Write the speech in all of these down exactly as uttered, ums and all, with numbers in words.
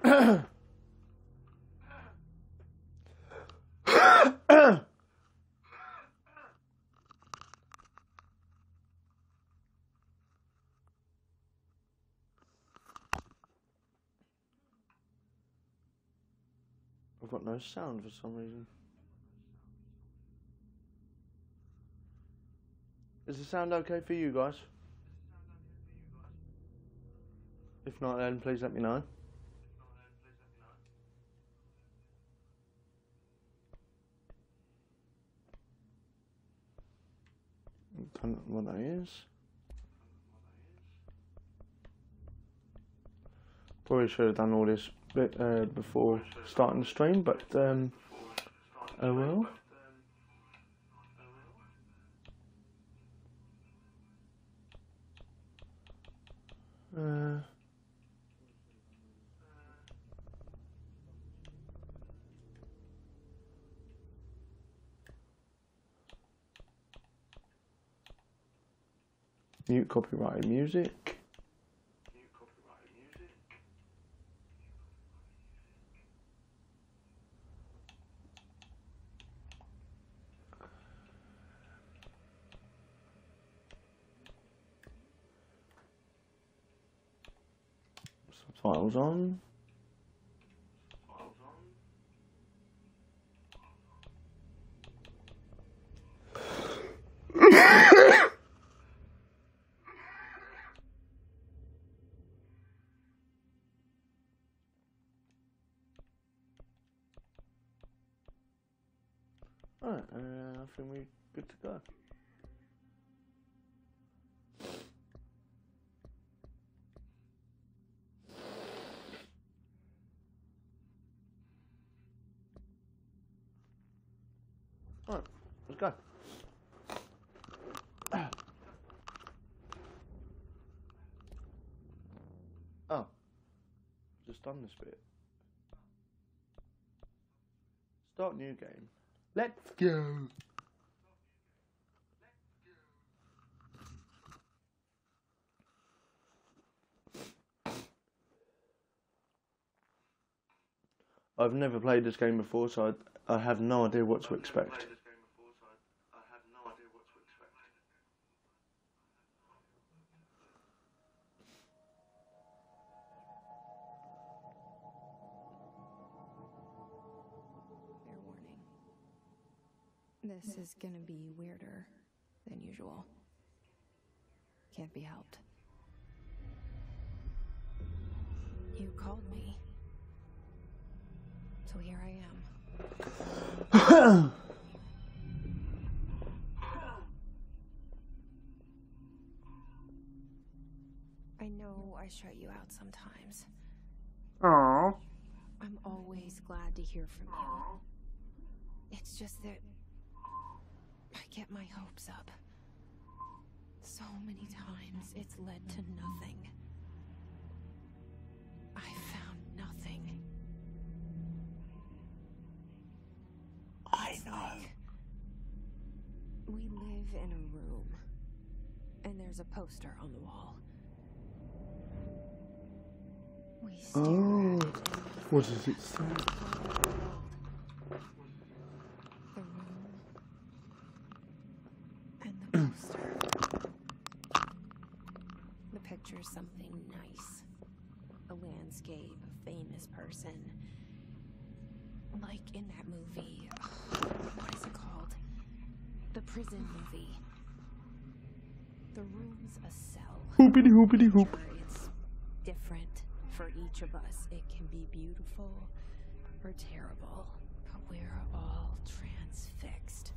I've got no sound for some reason. Is the sound okay for you guys? If not, then please let me know. I don't know what that is. Probably should have done all this bit uh, before starting the stream, but um, oh well. Uh, mute copyrighted music. Subtitles on. Alright, uh, I think we're good to go. Alright, let's go. Oh, just done this bit. Start new game. Let's go. I've never played this game before, so I, I have no idea what to expect. This is gonna be weirder than usual. Can't be helped. You called me. So here I am. I know I shut you out sometimes. Aww. I'm always glad to hear from you. It's just that I get my hopes up. So many times it's led to nothing. I found nothing. I know. Like we live in a room, and there's a poster on the wall. We stare Oh, at it and what does it say? The room and the poster. The picture's something nice. A landscape, a famous person. Like in that movie, what is it called? The prison movie. The room's a cell. Hoopity hoopity hoop. It's different for each of us. It can be beautiful or terrible, but we're all transfixed.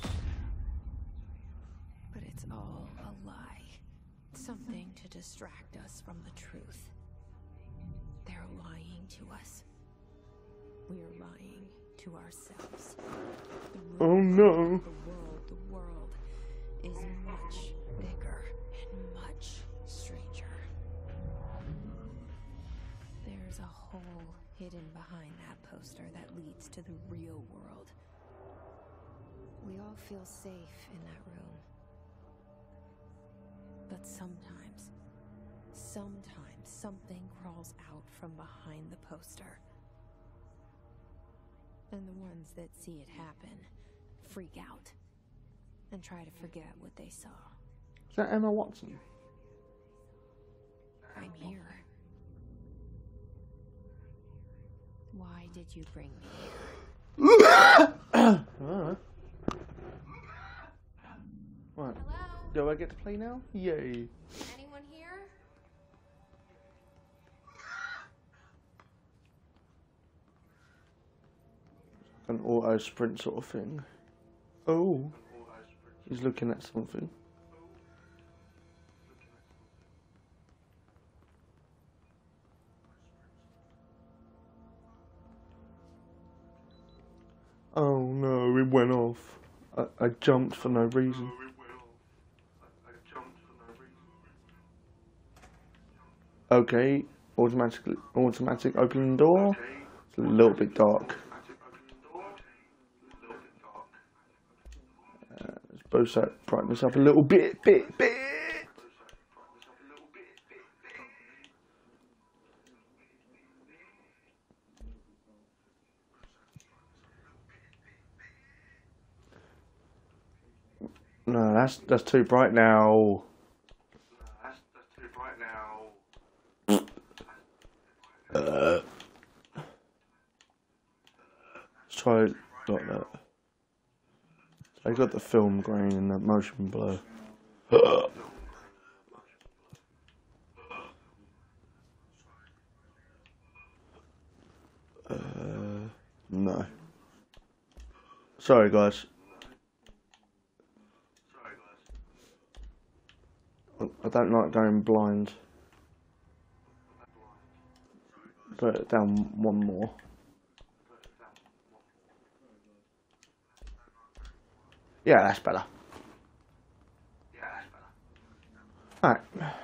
But it's all a lie. Something to distract us from the truth. They're lying to us. We're lying to ourselves. The Oh no. The world, the world is much bigger and much stranger. There's a hole hidden behind that poster that leads to the real world. We all feel safe in that room. But sometimes, sometimes something crawls out from behind the poster. And the ones that see it happen freak out and try to forget what they saw. Is that Emma Watson? I'm here. Why did you bring me here? Alright. Right. Hello? Do I get to play now? Yay. Anyone here? An auto sprint sort of thing. Oh. He's looking at something. Oh no, it went off. I, I jumped for no reason. Okay, automatically, automatic opening door. It's a little bit dark. Uh, let's boost that brightness up a little bit, bit, bit. No, that's that's too bright now. That's, that's too bright now. Uh, let's try it like that. I got the film grain and the motion blur. uh, no. Sorry, guys. I don't like going blind. Put it down one more. Yeah, that's better. Yeah, that's better. Alright.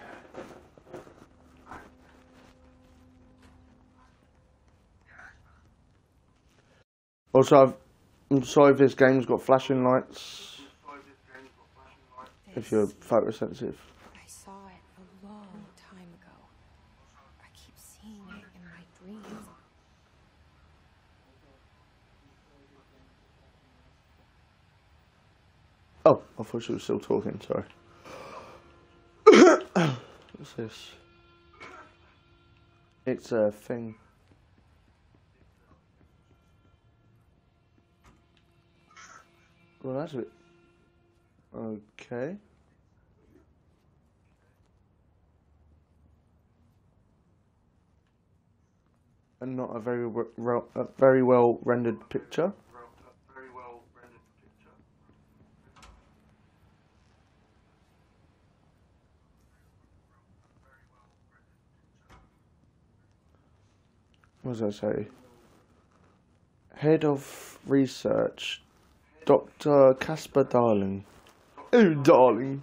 Also, I've, I'm sorry if this game's got flashing lights. If you're photosensitive. I saw it a long time ago. I keep seeing it in my dreams. Oh, I thought she was still talking, sorry. What's this? It's a thing. Well, that's it. Okay. And not a very well, a very well rendered picture. What does that say? Head of Research, Doctor Casper Darling. Oh, darling.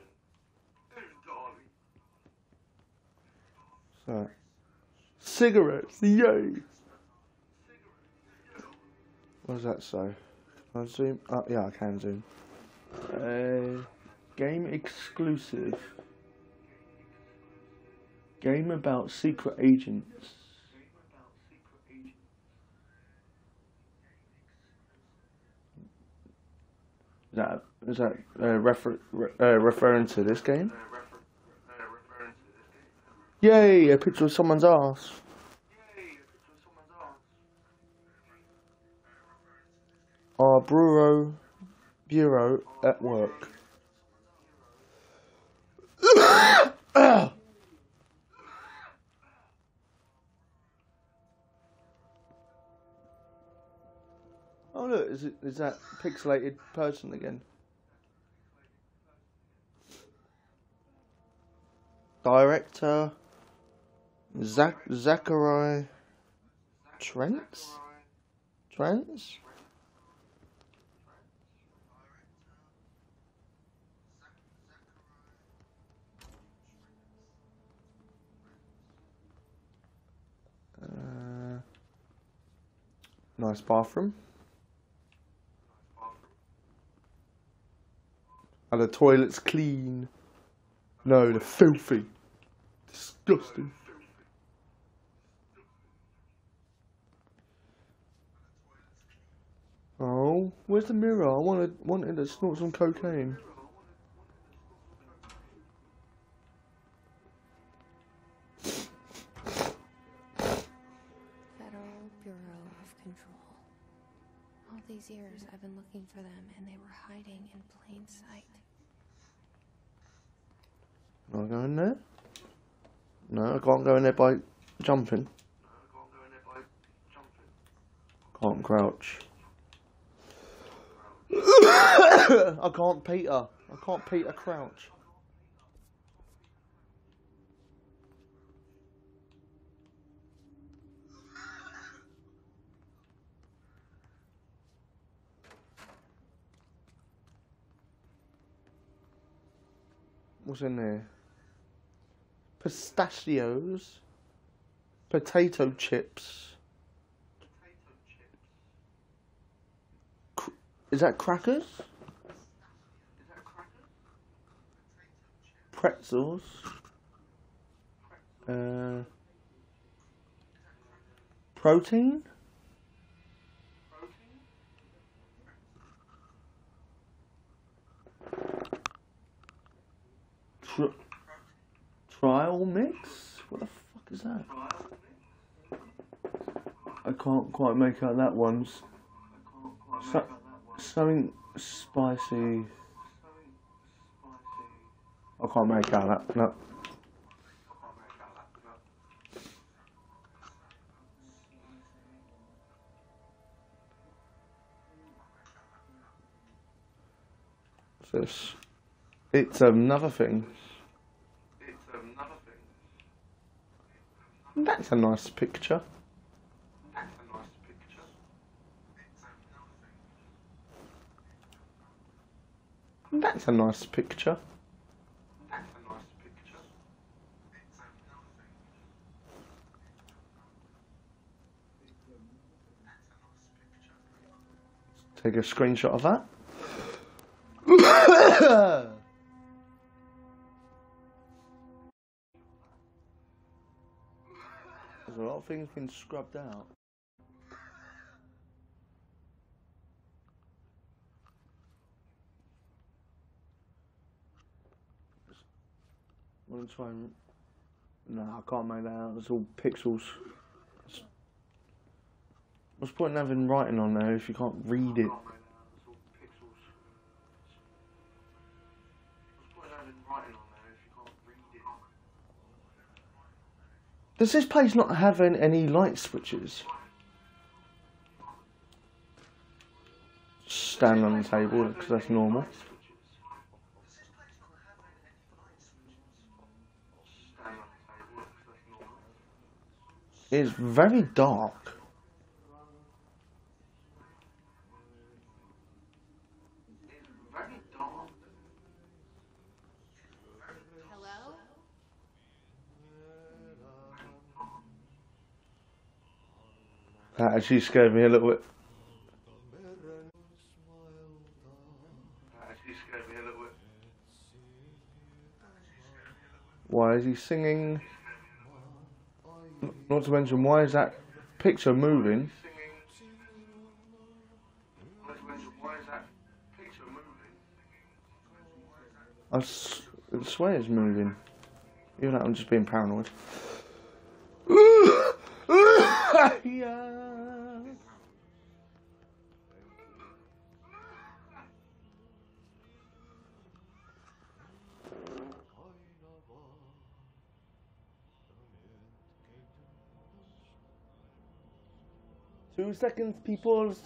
So, cigarettes, yay! What does that say? Can I zoom? Oh, yeah, I can zoom. Uh, game exclusive. Game about secret agents. Is that, is that uh, refer, uh, referring to this game? Yay, a picture of someone's ass. Our bureau, bureau at work. Oh look, is it is that pixelated person again? Director Zach Zachary Trents? Trents? Uh, nice bathroom. Are the toilets clean? No, they're filthy. Dis disgusting. Oh, where's the mirror? I wanted wanted to snort some cocaine. Federal Bureau of Control. All these years I've been looking for them, and they were hiding in plain sight. Can I go in there? No, I can't go in there by jumping. Can't crouch. I can't Peter. I can't Peter crouch. What's in there? Pistachios. Potato chips. Cr is that crackers? Pretzels. Uh, protein. Tri trial mix? What the fuck is that? I can't quite make out that one's so, something spicy. I can't make out that. No. What's this? It's another thing. It's another thing. That's a nice picture. That's a nice picture. That's a nice picture. Take a screenshot of that. There's a lot of things being scrubbed out. I'm gonna try and... No, I can't make that out. It's all pixels. What's the point in having writing on there if you can't read it? Does this place not have any light switches? Stand on the table because that's normal. It's very dark. That actually scared me a little bit. That actually scared me a little bit. Why is he singing? Not to mention, why is that picture moving? I s I swear it's moving. Even though I'm just being paranoid. Yeah. Two seconds, peoples.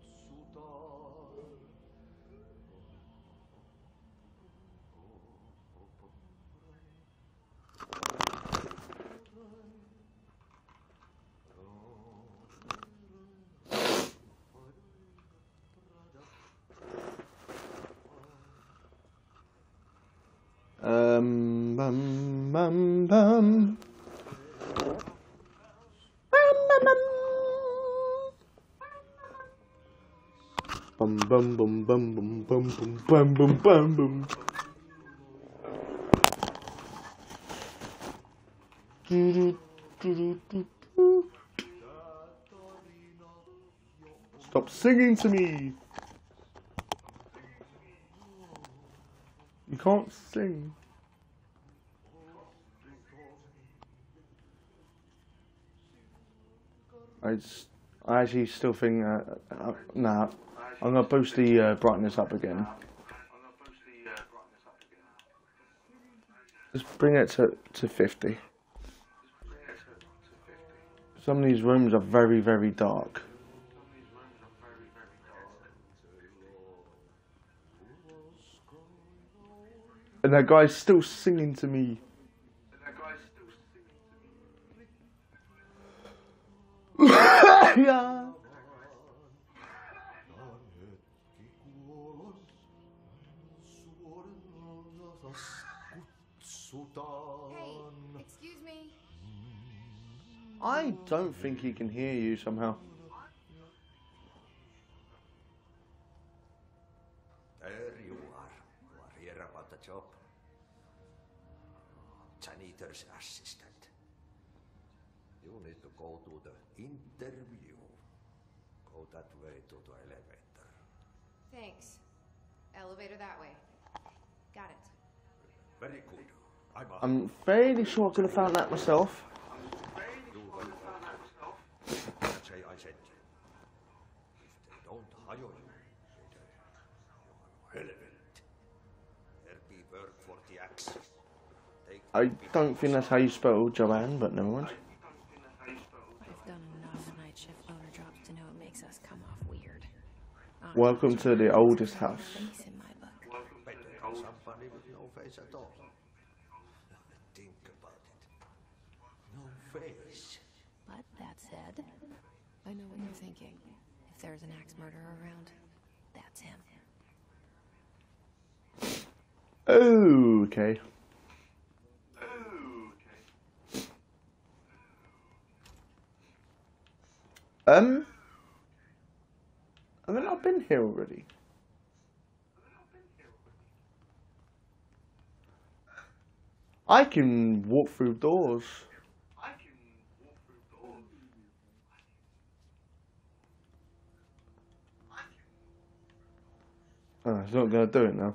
Um, bum, bum, bum. Bum bum bum bum bum bum bum bum bum bum bum. Stop singing to me. You can't sing. I, just, I actually still think, uh, uh, nah, I'm going to boost the uh, brightness up again. Just bring it to, to fifty. Some of these rooms are very, very dark. And that guy's still singing to me. Yeah. Hey, excuse me. I don't think he can hear you somehow. There you are. You are here about the job. Janitor's assistant. You need to go to the interview. Go that way to the elevator. Thanks. Elevator that way. Got it. Very good. I'm, a I'm fairly sure I could have found that myself. You will find out. Say I sent you. If they don't hire you, they are relevant. There be work for the axe. Take I don't think that's how you spell Joanne, but never mind. I've done enough night shift owner jobs to know it makes us come off weird. Welcome to the oldest house. Face in my book. better than somebody with no face at all. Think about it. No face. But that said, I know what you're thinking. If there's an axe murderer around, that's him. Oh, okay. Um, have I not been here already? I can walk through doors. Oh, it's not going to do it now.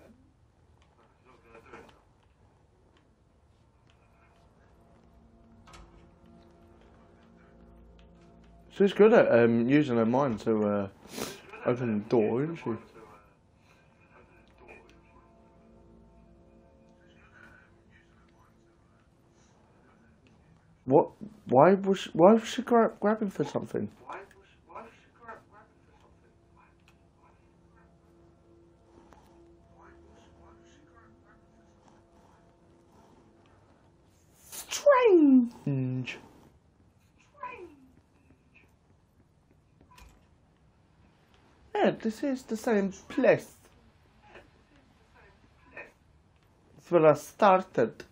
She's good at um, using her mind to uh, open the door, isn't she? What? Why was she, why was she gra grabbing for something? Strange. Yeah, this is the same place. It's where I started.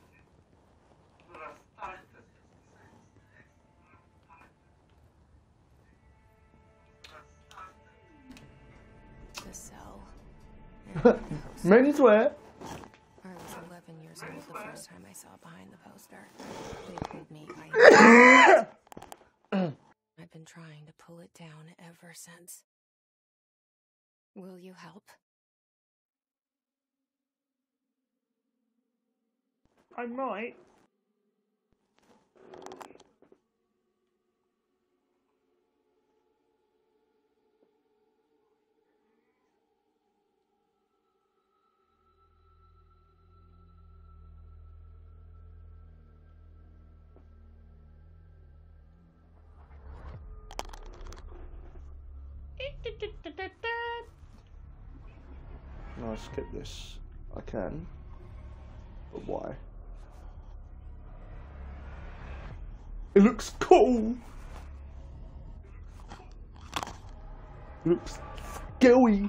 The cell. And the poster. Menswear. I was eleven years old the first time I saw behind the poster. They told me I I've been trying to pull it down ever since. Will you help? I might. No, I'll skip this. I can. But why? It looks cool! It looks scary!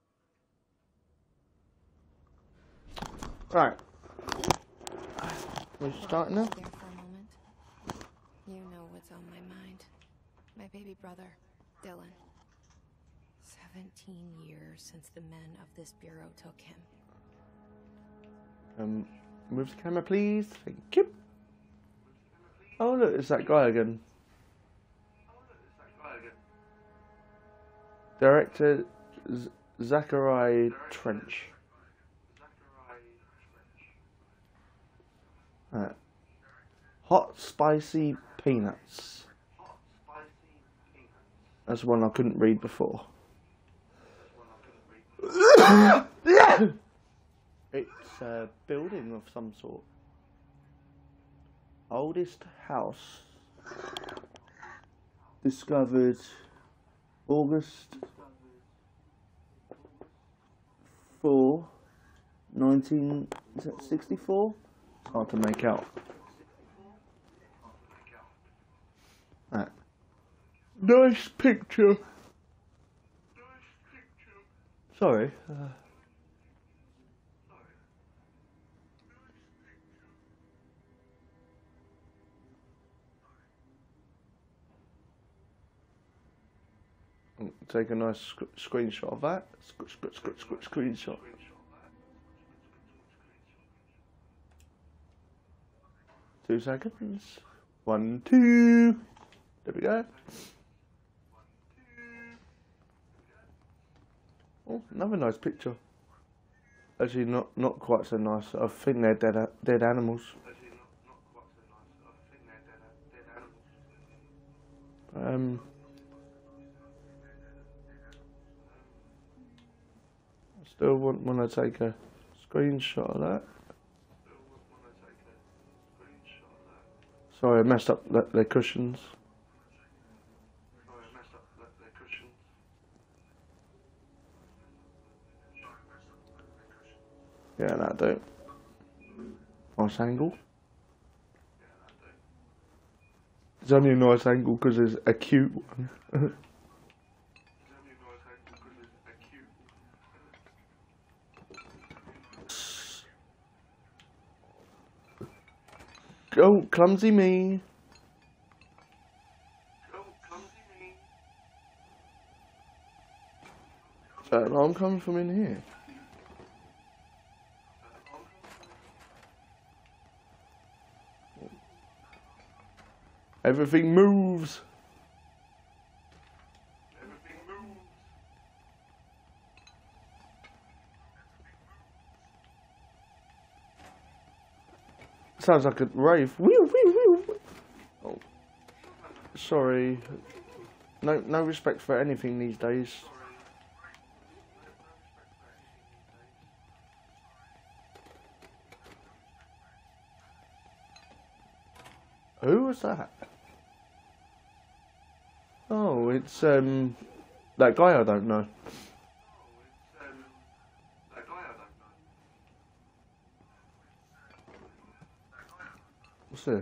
Right. We're starting now? There for a moment. You know what's on my mind. My baby brother, Dylan. Seventeen years since the men of this bureau took him. Um, move the camera, please. Thank you. Oh, look, it's that guy again. Director Z Zachary Trench. Right. Hot spicy peanuts. That's one I couldn't read before. It's a building of some sort. Oldest house discovered August fourth, nineteen sixty-four. It's hard to make out. Right. Nice picture. Sorry. Uh, Take a nice sc screenshot of that. Sc sc sc sc screenshot. Two seconds. One, two. There we go. Oh, another nice picture. Actually, not not quite so nice. I think they're dead dead animals. Um. Still want want to take a screenshot of that. Sorry, I messed up the, the cushions. Yeah, that do. Nice angle. It's only a nice angle because it's a cute one. Oh, clumsy me. Is that alarm coming from in here? Everything moves. Sounds like a rave. Oh, sorry. No, no respect for anything these days. Who was that? Oh, it's um that guy I don't know. What's this?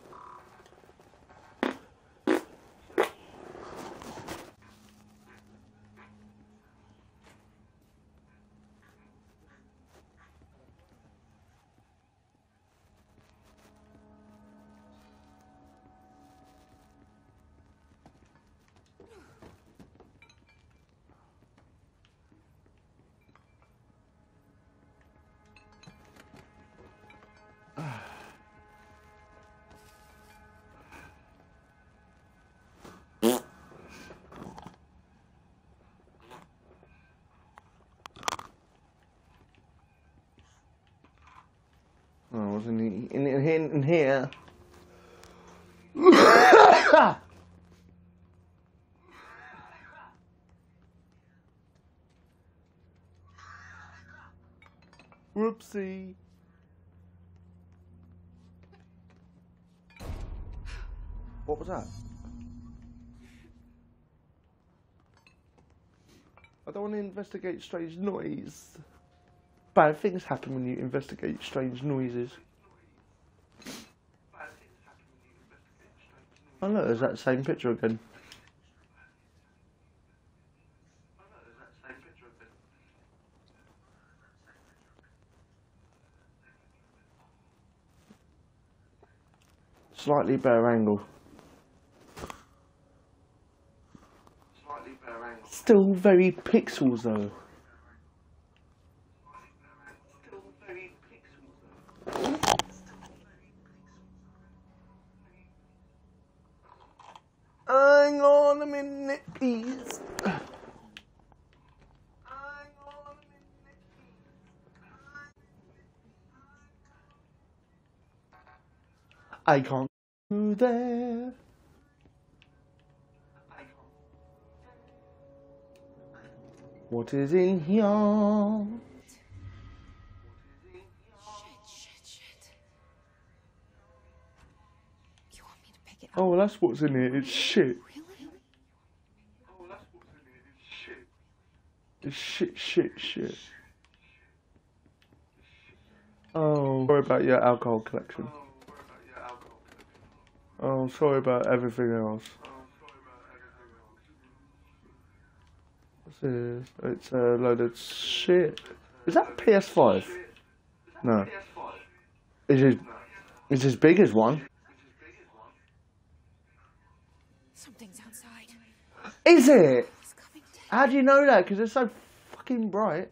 Oh, wasn't he in, in, in, in here? Whoopsie. What was that? I don't want to investigate strange noise. Bad things happen when you investigate strange noises. Oh look, there's that same picture again. Slightly better angle. Still very pixels though. Hang on a minute, please. I can't go there. What is in here? Shit, shit, shit. You want me to pick it up? Oh, well, that's what's in here. It's shit. Really? It's shit, shit, shit. Oh, sorry about your alcohol collection. Oh, sorry about everything else. What's this? It's a load of shit. Is that a P S five? No. Is it? It's as big as one. Something's outside. Is it? It's coming down. How do you know that? Because it's so fucking bright.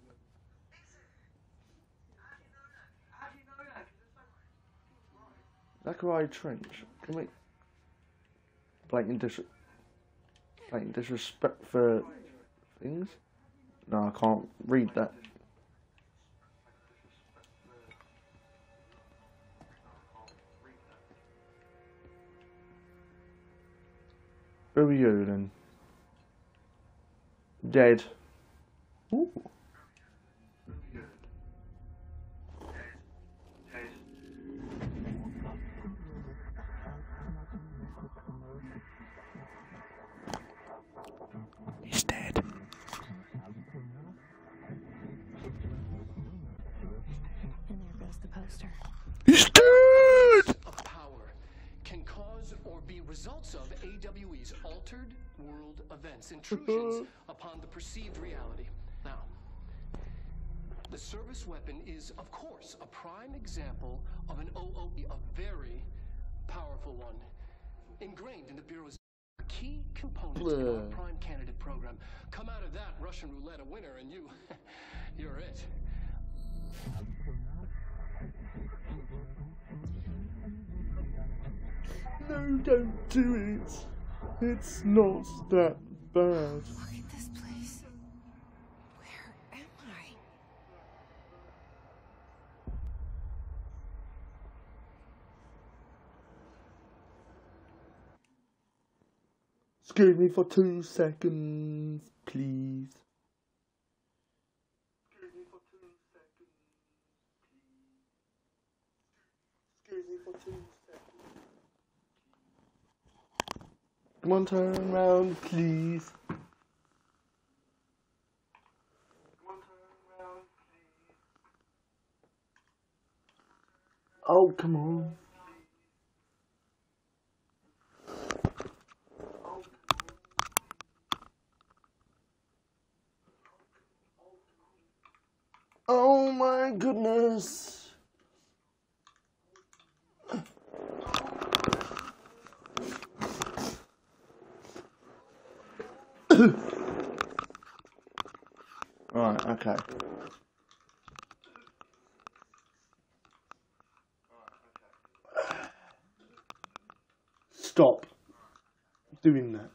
Zachariah Trench. Can we? Blatant, dis blatant disrespect for things? No, I can't read that. Who are you then? Dead. Ooh. He's dead. And there goes the poster. He's dead! Of power can cause or be results of A W E's altered world events, intrusions upon the perceived reality. Now, the service weapon is, of course, a prime example of an O O E, a very powerful one, ingrained in the Bureau's key component in our prime candidate program. Come out of that Russian roulette a winner, and you, you're it. No, don't do it. It's not that bad. Look at this place. Where am I? Excuse me for two seconds, please. Excuse me for two seconds, please. Excuse me for two seconds. Come on, turn around, please. Come on, turn around, please. Oh, come on. Oh my goodness. Right, okay. Stop doing that.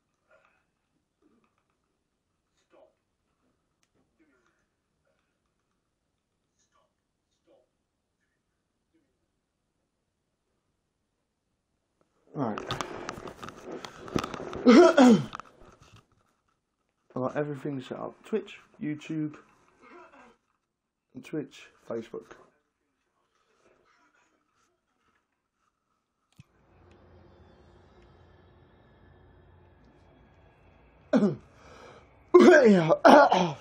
Right. I got everything set up. Twitch, YouTube, and Twitch, Facebook. Yeah.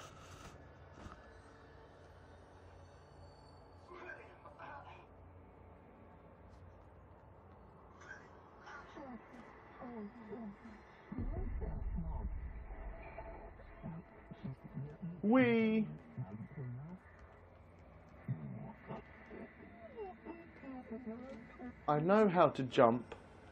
We I know how to jump.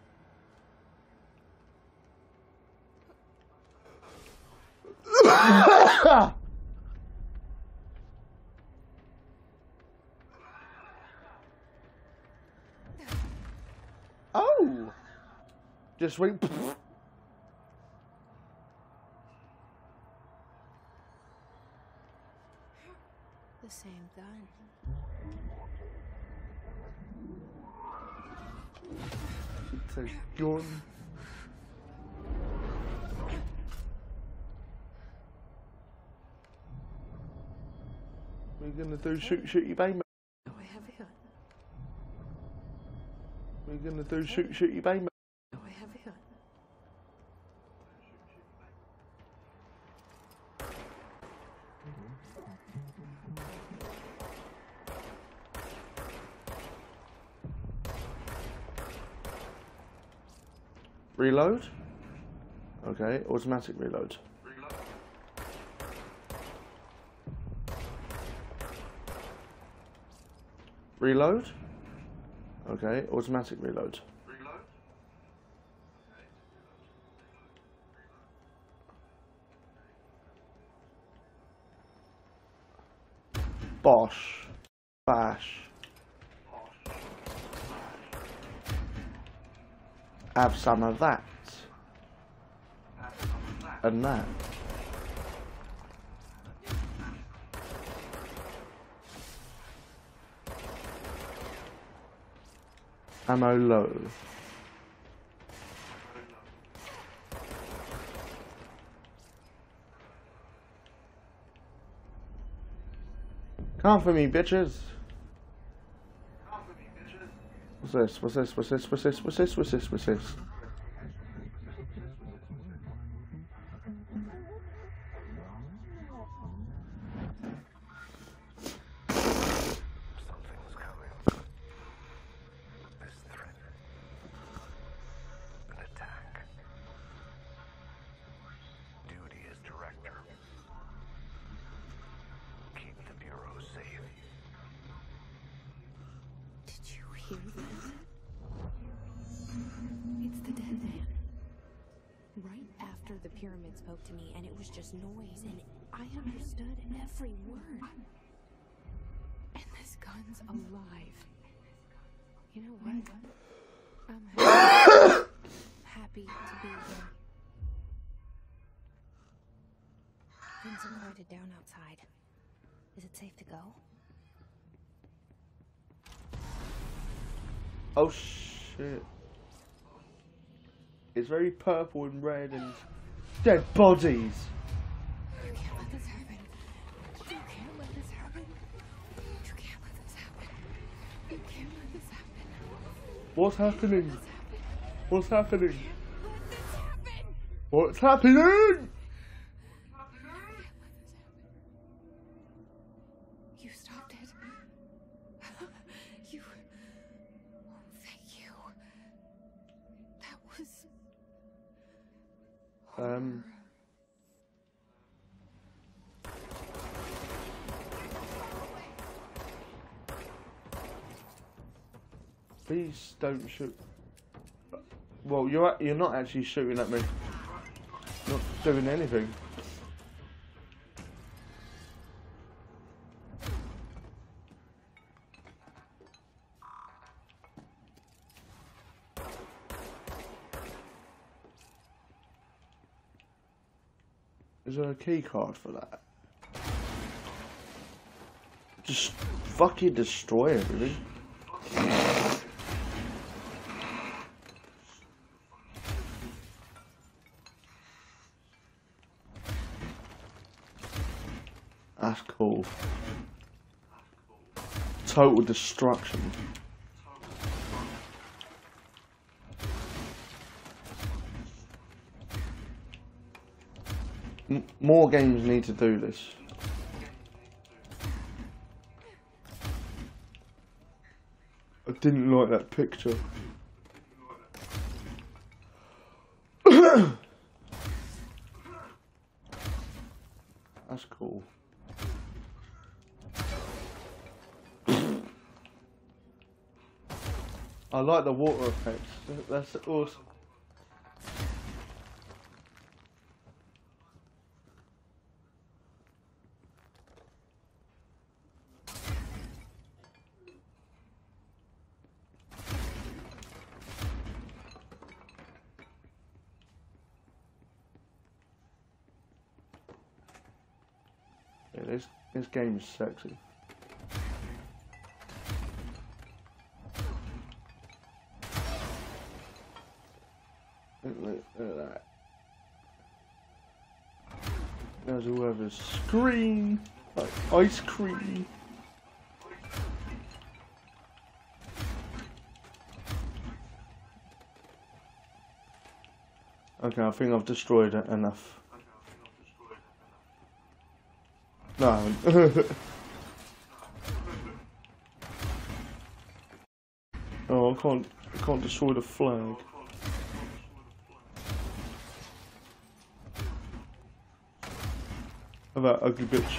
Oh! Just wait. The same gun. It's a gun. We're gonna do shoot shoot you bang. Oh, I have a gun. We're gonna do shoot shoot you bang. Oh, I have a gun. Reload. Okay, automatic reload. Reload. Okay, automatic reload. Bosh. Bash. Have some of that. And that. Ammo low. Come for me, bitches. What's this? What's this? What's this? What's this? What's this? What's this? What's this? Something's coming. This threat. An attack. Duty as director. Keep the Bureau safe. Did you hear that? It's the dead man. Right after the pyramid spoke to me, and it was just noise, and I understood every word. And this gun's alive. You know what? I'm happy, happy to be here. Things are quieted down outside. Is it safe to go? Oh shit. It's very purple and red and dead bodies. You can't let this happen. You can't let this happen. You can't let this happen. You can't let this happen. What's happening? Let this happen. What's happening? Let this happen. What's happening? You stopped it. You. Oh, thank you. That was. Um. Please don't shoot. Well, you're a- you're not actually shooting at me. Not doing anything. Is there a key card for that? Just fucking destroy everything. That's cool. Total destruction. M more games need to do this. I didn't like that picture. That's cool. I like the water effects. That's awesome. Yeah, this this game is sexy. Look at that. There's whoever's screen, like ice cream. Okay, I think I've destroyed it enough. No, I haven't. Oh, I can't. I can't destroy the flag. That ugly bitch.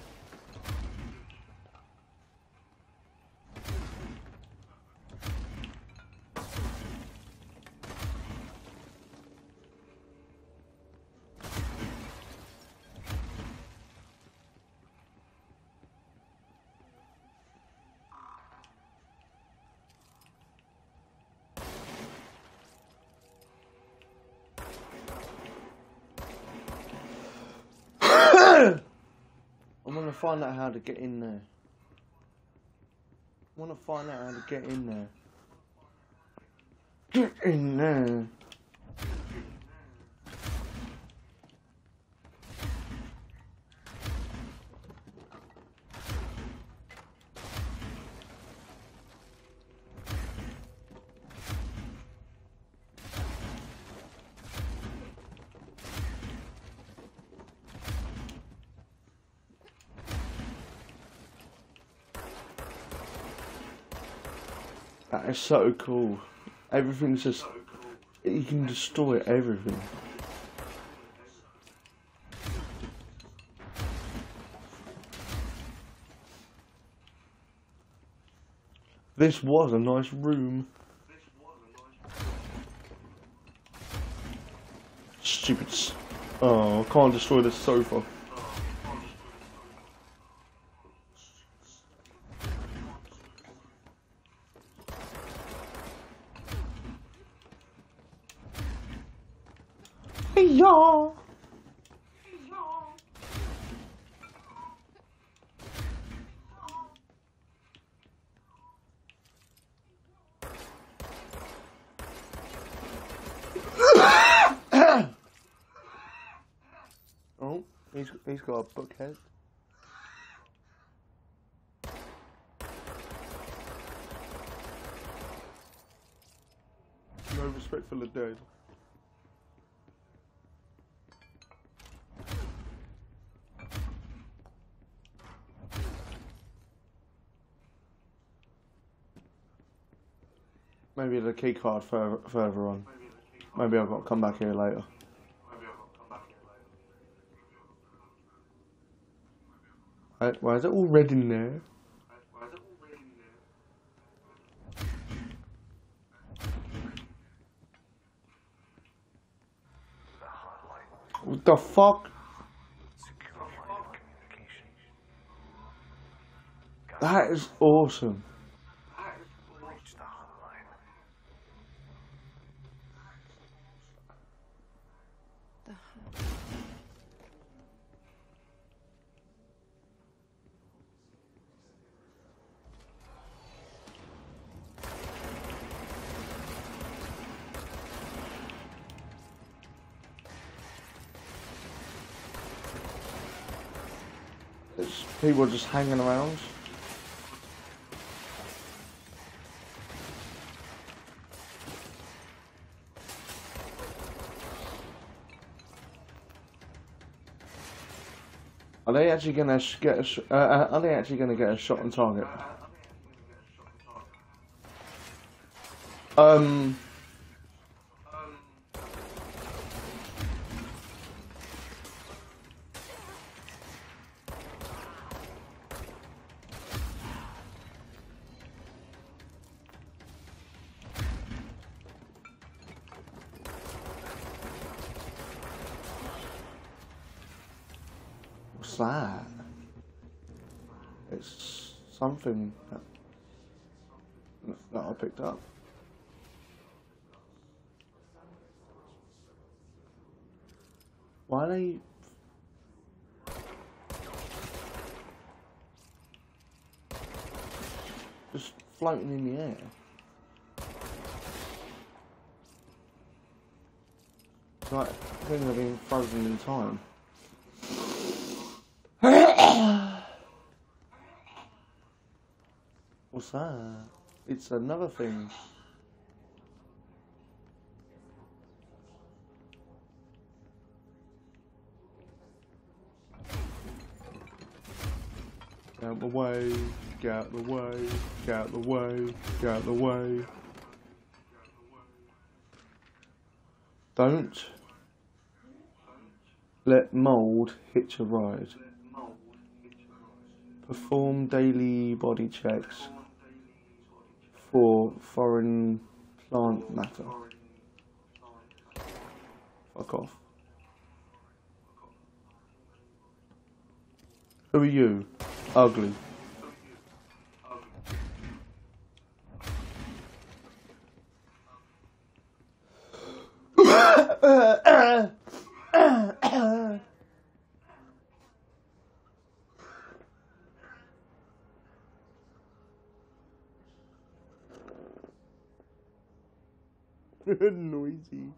I want to find out how to get in there. I want to find out how to get in there. Get in there. That is so cool. Everything's just, you can destroy everything. This was a nice room. Stupid. s- Oh, I can't destroy the sofa. Yeah. Oh, he's he's got a book head. No respect for the dead. Maybe the key card further, further on. Maybe I've got to come back here later. Right, why is it all red in there? What the fuck? That is awesome. There's people just hanging around. Are they actually gonna sh get a sh uh, uh, are they actually gonna get a shot on target? Um. that? It's something that, that I picked up. Why are they... just floating in the air? Like, I think they're being frozen in time. What's that? It's another thing. Get out the way, get out the way, get out the way, get out the way. Don't let mould hitch a ride. Perform daily body checks for foreign plant matter. Fuck off. Who are you? Ugly. Noisy.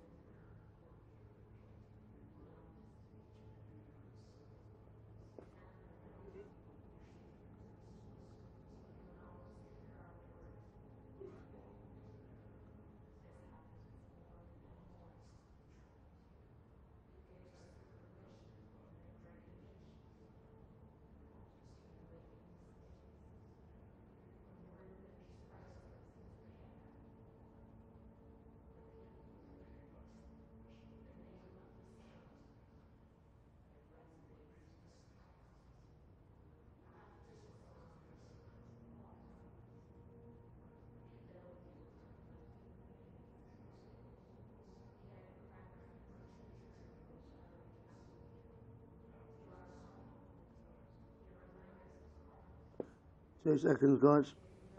Two seconds, guys.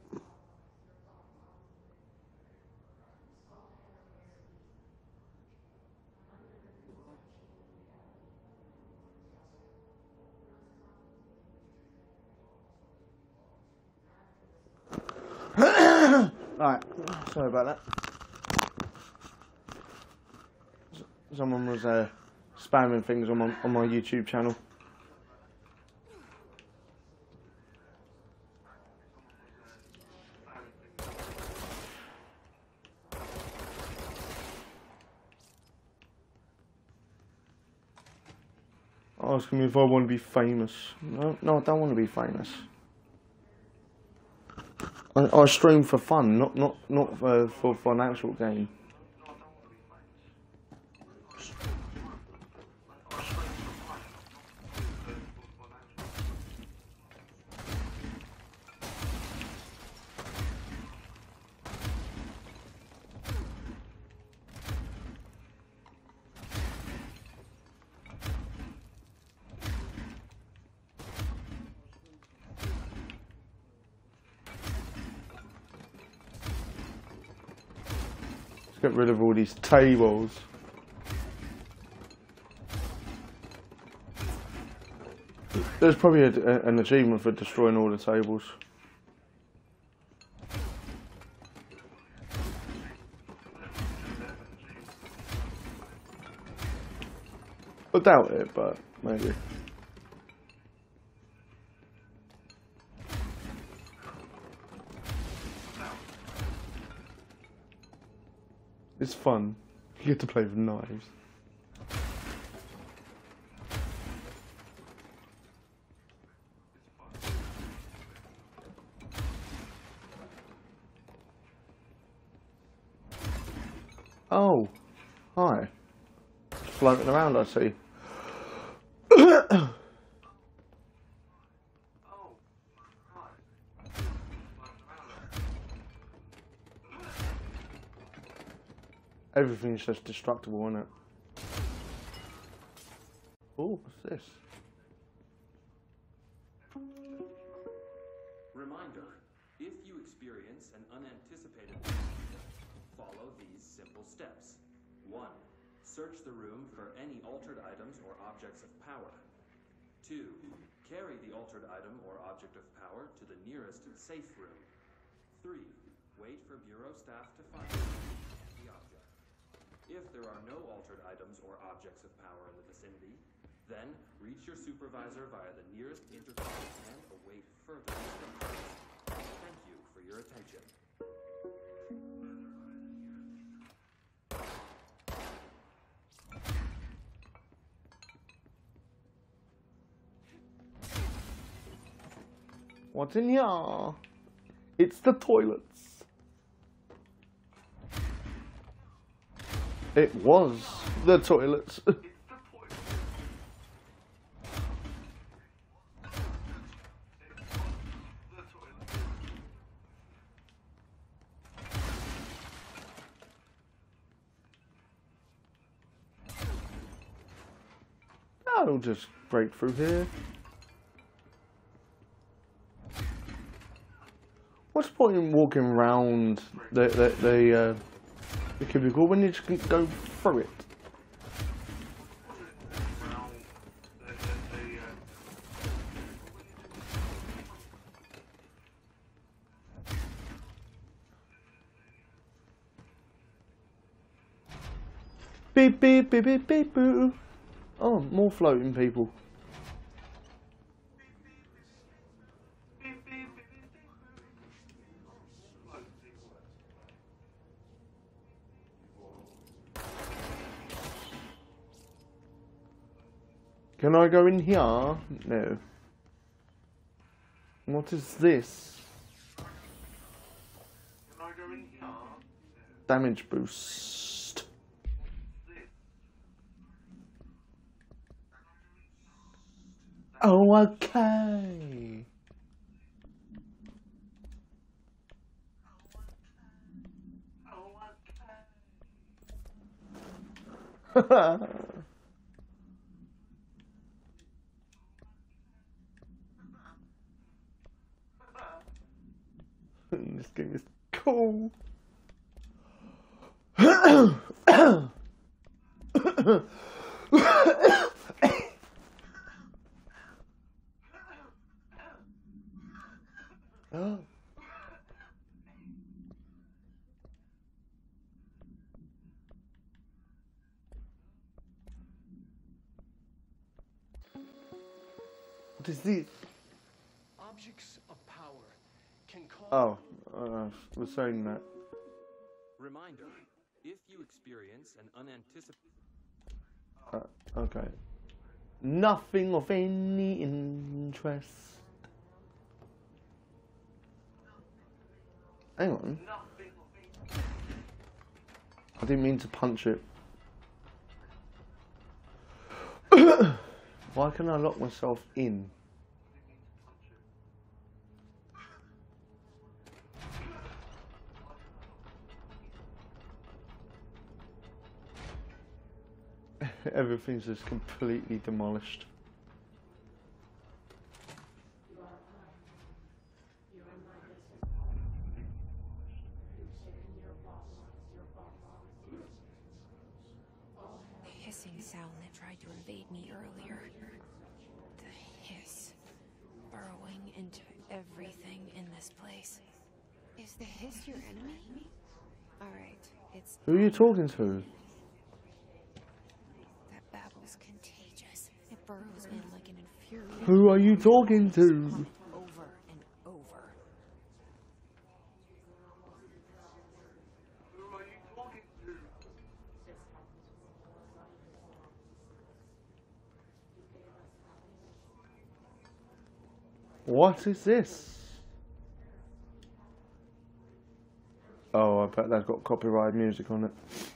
Right, sorry about that. Someone was uh, spamming things on my, on my YouTube channel. Asking me if I want to be famous. No, no, I don't want to be famous. I, I stream for fun, not not not for for financial gain. Get rid of all these tables. There's probably a, a, an achievement for destroying all the tables. I doubt it, but maybe. It's fun. You get to play with knives. Oh, hi. Floating around, I see. Everything's just destructible, isn't it? Oh, what's this? simple steps. one. Search the room for any altered items or objects of power. two. Carry the altered item or object of power to the nearest safe room. three. Wait for Bureau staff to find the object. If there are no altered items or objects of power in the vicinity, then reach your supervisor via the nearest interface and await further instructions. Thank you for your attention. What's in here? It's the toilets. It was the toilets. I'll just break through here. What's the point in walking around the the the, uh, the cubicle when you just can go through it? Beep beep beep beep beep boo. Oh, more floating people. Can I go in here? No. What is this? Can I go in here? Damage boost. Oh, okay. Oh, okay. This game is cool. What is this? Objects of power can cause... Oh, uh, I was saying that. Reminder, if you experience an unanticipated... Uh, okay. Nothing of any interest. Hang on. I didn't mean to punch it. Why can I lock myself in? Everything's just completely demolished. The hissing sound that tried to invade me earlier. The hiss burrowing into everything in this place. Is the hiss your enemy? Alright, it's... Who are you talking to? Babble's contagious. It burrows in like an infuriating... Who are you talking to? Over and over. Who are you talking to? What is this? Oh, I bet that's got copyrighted music on it.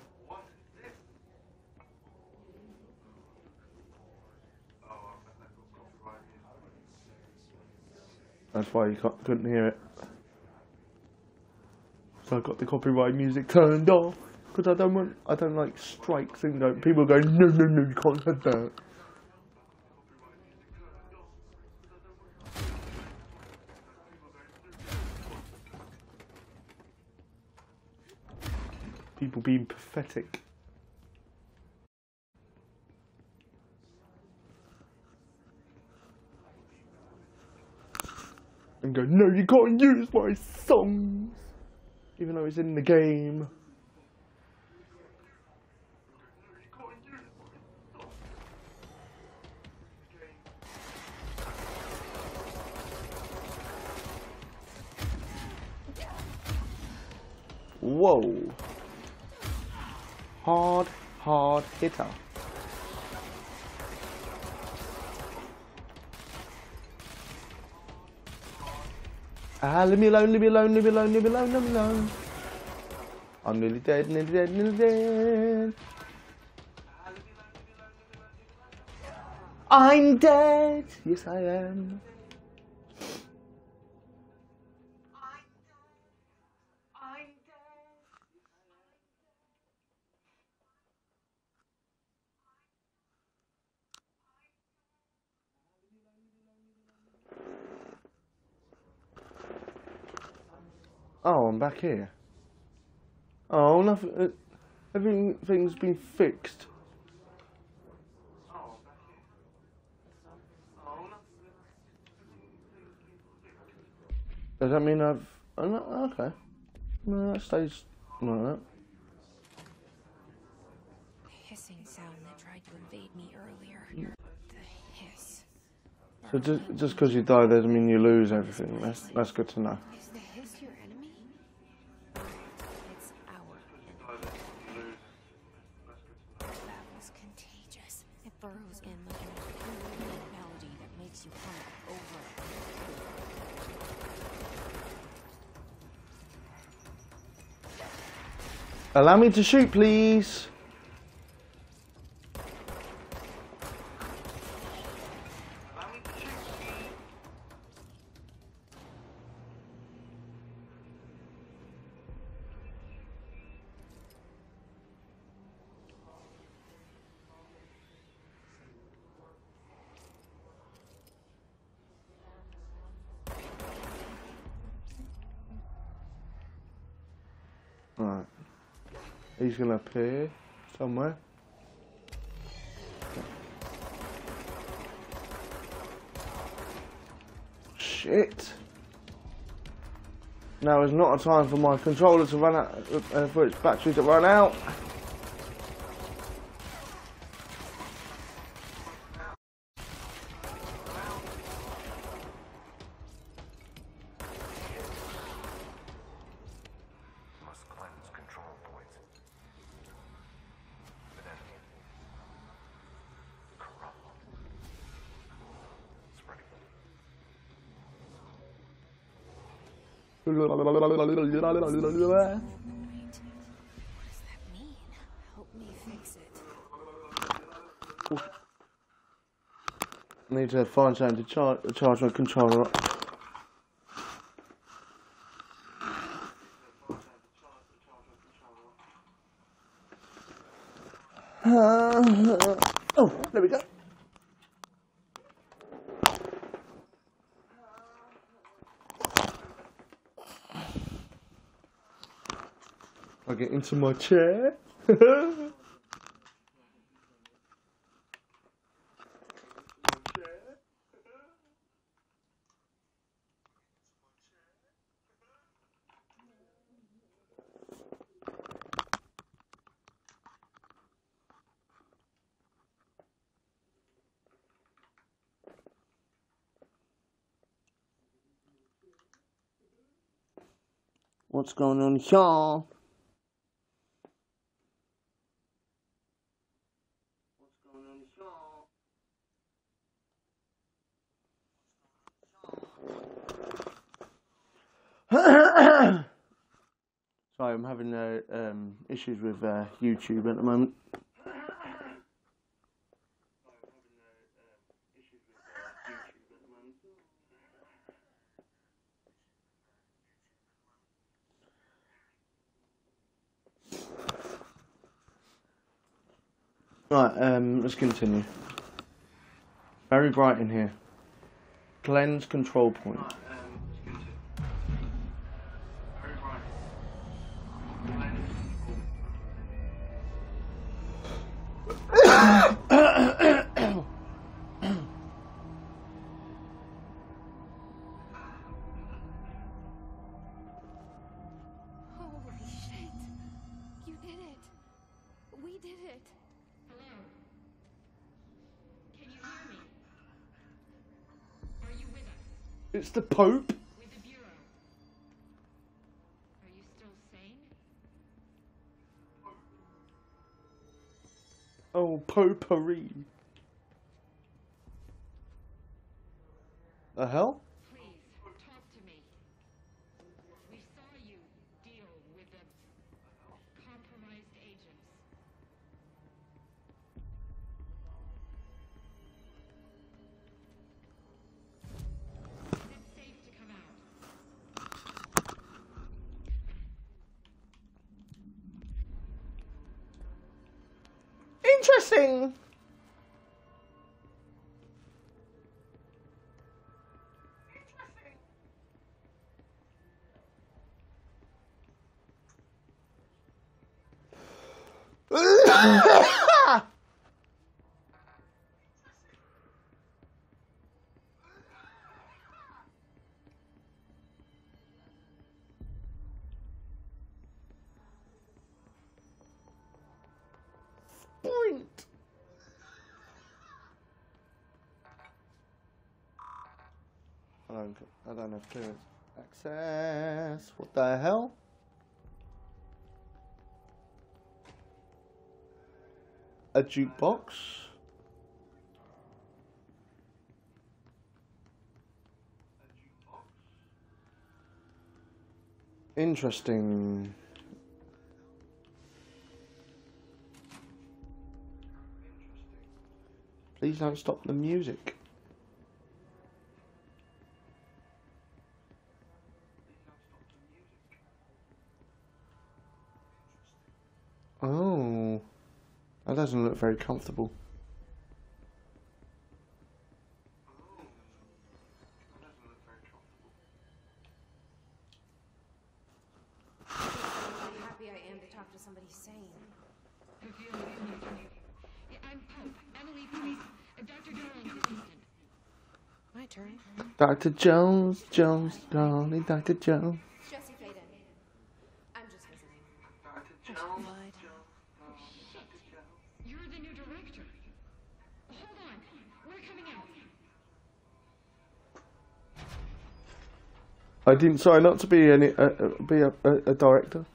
That's why you can't, couldn't hear it. So I got the copyright music turned off because I don't want, I don't like strikes and go, people go, no, no, no, you can't have that. People being pathetic. And go, no, you can't use my songs, even though it's in the game. Whoa. Hard, hard hitter. Ah, leave me alone, leave me alone, leave me alone, leave me alone, leave me alone. I'm nearly dead, nearly dead, nearly dead. I'm dead. Yes, I am. Oh, I'm back here. Oh, nothing. Uh, everything's been fixed. Does that mean I've? Oh, no, okay. No, that stays like that. The hissing sound that tried to invade me earlier. The hiss. So just just because you die doesn't mean you lose everything. That's that's good to know. Is the hiss your enemy? It's our enemy. That was contagious. It burrows in like an infuriating melody that makes you hum over and over. Allow me to shoot, please. Right. He's gonna appear somewhere. Shit. Now is not a time for my controller to run out, uh, for its battery to run out. What does that mean? Help me fix it. Need to find something to charge, charge my controller up. Uh, oh, there we go. I'll get into my chair. What's going on here? Sorry, I'm having uh, um, issues with uh, YouTube at the moment. Right, um, let's continue. Very bright in here. Glenn's control point. Holy shit. You did it. We did it. Hello? Can you hear me? Are you with us? It's the Pope. With the Bureau? Are you still sane? Oh, potpourri. The hell? Please, talk to me. We saw you deal with the compromised agents. Is it safe to come out? Interesting. Point. I don't, I don't have clearance. Access. What the hell? A jukebox. Interesting. Please don't stop the music. Oh, that doesn't look very comfortable. I'm happy I am to talk to somebody sane. If you I'm Pope, Emily Pope, Doctor Doran's assistant. My turn. Doctor Jones, Jones, darling, Doctor Jones. Jesse Faden. I'm just visiting. Shit, you're the new director. Hold on, we're coming out. I didn't sign up to be any uh, uh, be a, a, a director.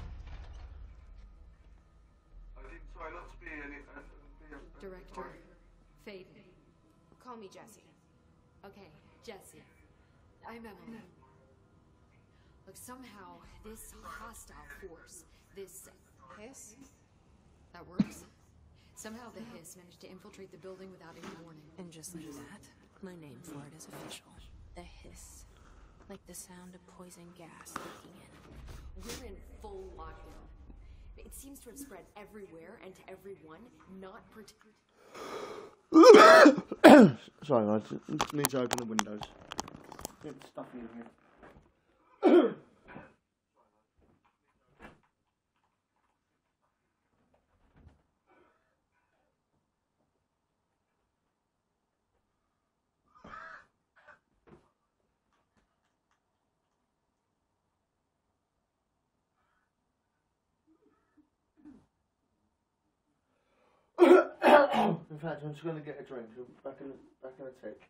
Director Faden. Call me Jessie. Okay, Jessie. I'm Emily. Look, somehow this hostile force, this hiss, that works. Somehow the hiss managed to infiltrate the building without any warning. And just like that, my name for it is official. The hiss. Like the sound of poison gas leaking in. We're in full lockdown. It seems to have spread everywhere and to everyone, not particularly. Sorry, I just need to open the windows. It's stuffy in here. In fact, I'm just going to get a drink. Back in, back in a tick.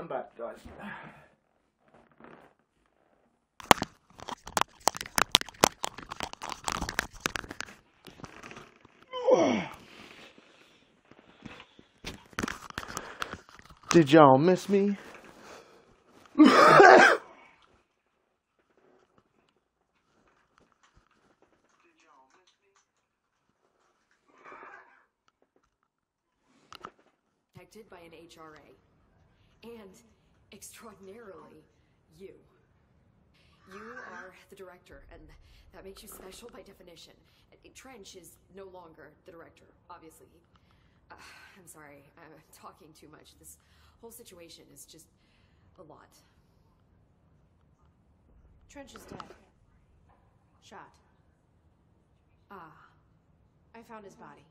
I'm back, guys. Did y'all miss me? Protected by an H R A. And, extraordinarily, you. You are the director, and that makes you special by definition. Trench is no longer the director, obviously. Uh, I'm sorry, I'm talking too much. This whole situation is just a lot. Trench is dead. Shot. Ah. I found his body.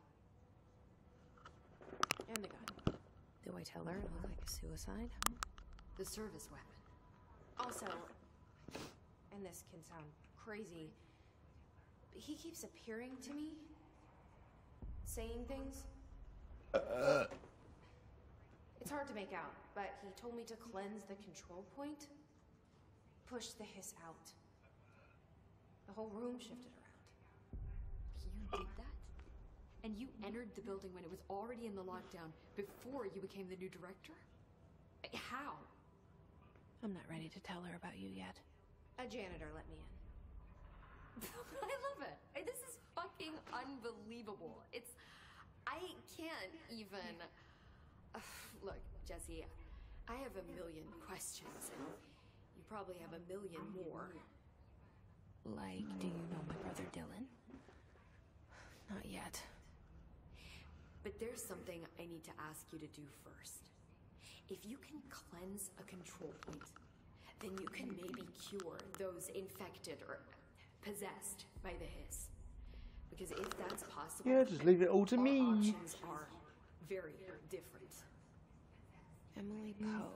And the gun. Do I tell her it looked like a suicide? The service weapon. Also, and this can sound crazy, but he keeps appearing to me, saying things. Uh. It's hard to make out, but he told me to cleanse the control point, push the hiss out. The whole room shifted around. You did that? And you entered the building when it was already in the lockdown before you became the new director? How? I'm not ready to tell her about you yet. A janitor let me in. I love it. This is fucking unbelievable. It's... I can't even... Uh, look, Jesse, I have a million questions, and you probably have a million more. Like, do you know my brother Dylan? Not yet. But there's something I need to ask you to do first. If you can cleanse a control point, then you can maybe cure those infected or possessed by the hiss. Because if that's possible, Yeah, just leave it all to our me. options are very different. Emily Pope.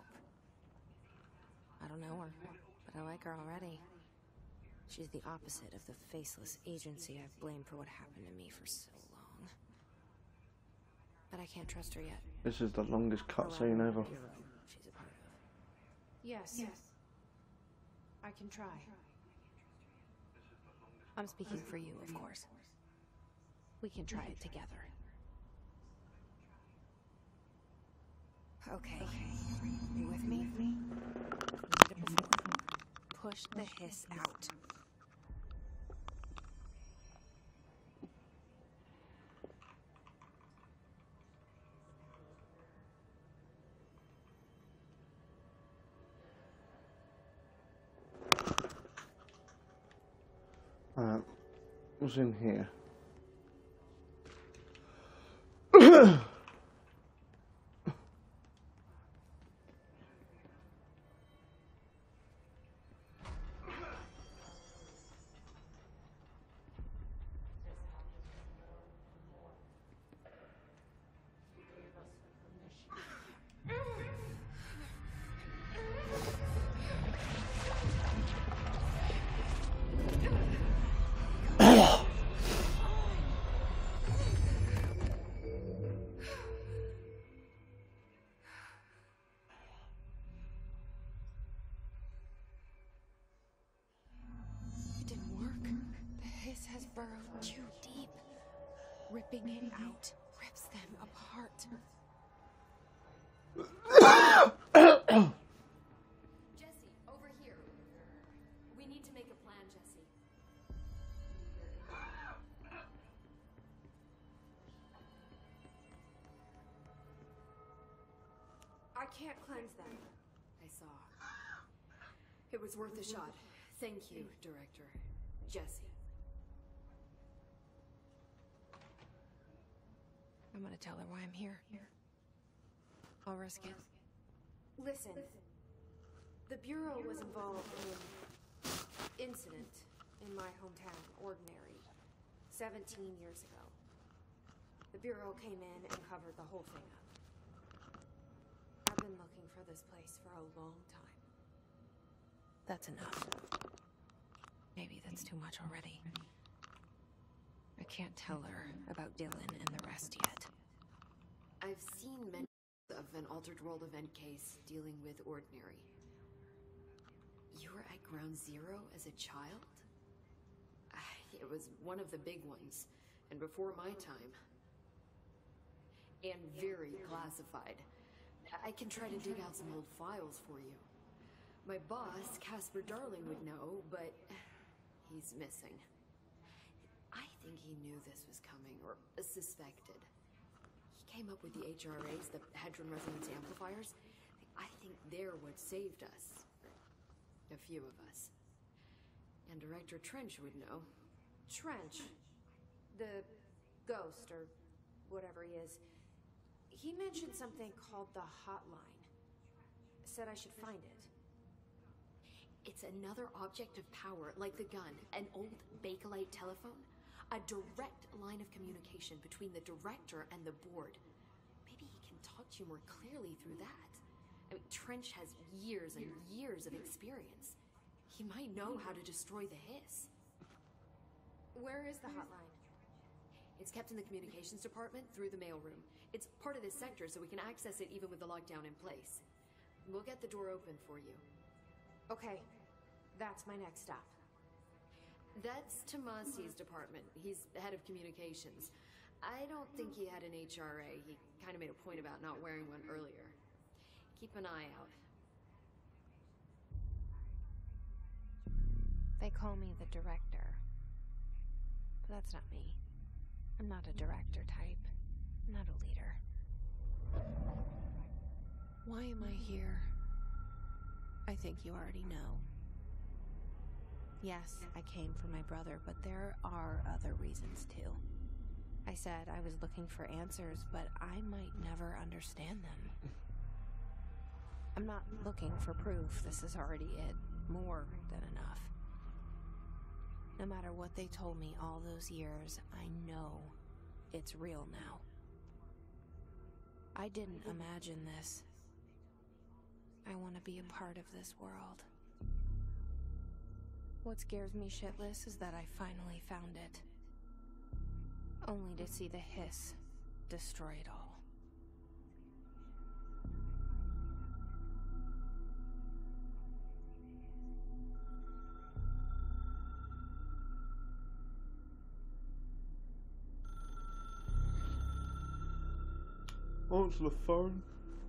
I don't know her, but I like her already. She's the opposite of the faceless agency I've blamed for what happened to me for so long. But I can't trust her yet. This is the longest cutscene ever. She's a part of. Yes. Yes. I can try. I'm speaking for you, of course. We can try it together. Okay. Are you with me? We did it before. Push the hiss out. Uh, what's in here? Burrowed too deep. Ripping it out rips them apart. Jesse, over here. We need to make a plan, Jesse. I can't cleanse them. I saw. It was worth a shot. Thank you, Director. Jesse. I'm gonna tell her why I'm here. I'll risk it. Listen. The Bureau was involved in an incident in my hometown, Ordinary, seventeen years ago. The Bureau came in and covered the whole thing up. I've been looking for this place for a long time. That's enough. Maybe that's too much already. I can't tell her about Dylan and the rest yet. I've seen many an altered world event case dealing with ordinary. You were at Ground Zero as a child? It was one of the big ones, and before my time. And very classified. I can try to dig out some old files for you. My boss, Casper Darling, would know, but he's missing. I think he knew this was coming, or suspected. He came up with the H R As, the Hadron Resonance Amplifiers. I think they're what saved us. A few of us. And Director Trench would know. Trench. The ghost, or whatever he is. He mentioned something called the hotline. Said I should find it. It's another object of power, like the gun, an old Bakelite telephone. A direct line of communication between the director and the board. Maybe he can talk to you more clearly through that. I mean, Trench has years and years of experience. He might know how to destroy the hiss. Where is the hotline? It's kept in the communications department through the mailroom. It's part of this sector, so we can access it even with the lockdown in place. We'll get the door open for you. Okay, that's my next stop. That's Tomasi's department. He's head of communications. I don't think he had an H R A. He kind of made a point about not wearing one earlier. Keep an eye out. They call me the director. But that's not me. I'm not a director type. I'm not a leader. Why am I here? I think you already know. Yes, I came for my brother, but there are other reasons too. I said I was looking for answers, but I might never understand them. I'm not looking for proof. This is already it. More than enough. No matter what they told me all those years, I know it's real now. I didn't imagine this. I want to be a part of this world. What scares me shitless is that I finally found it. Only to see the hiss destroy it all. Answer the phone.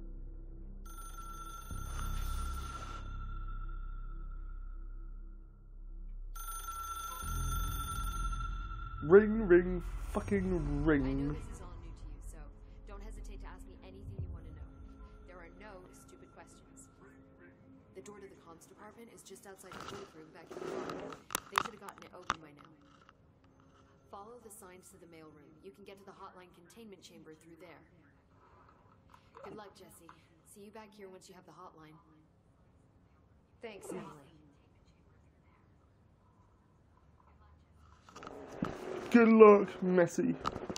Ring, ring, fucking ring. I know this is all new to you, so don't hesitate to ask me anything you want to know. There are no stupid questions. The door to the comms department is just outside the board room back in the bar. They should have gotten it open by now. Follow the signs to the mailroom. You can get to the hotline containment chamber through there. Good luck, Jesse. See you back here once you have the hotline. Thanks, Emily. Good luck, Messi.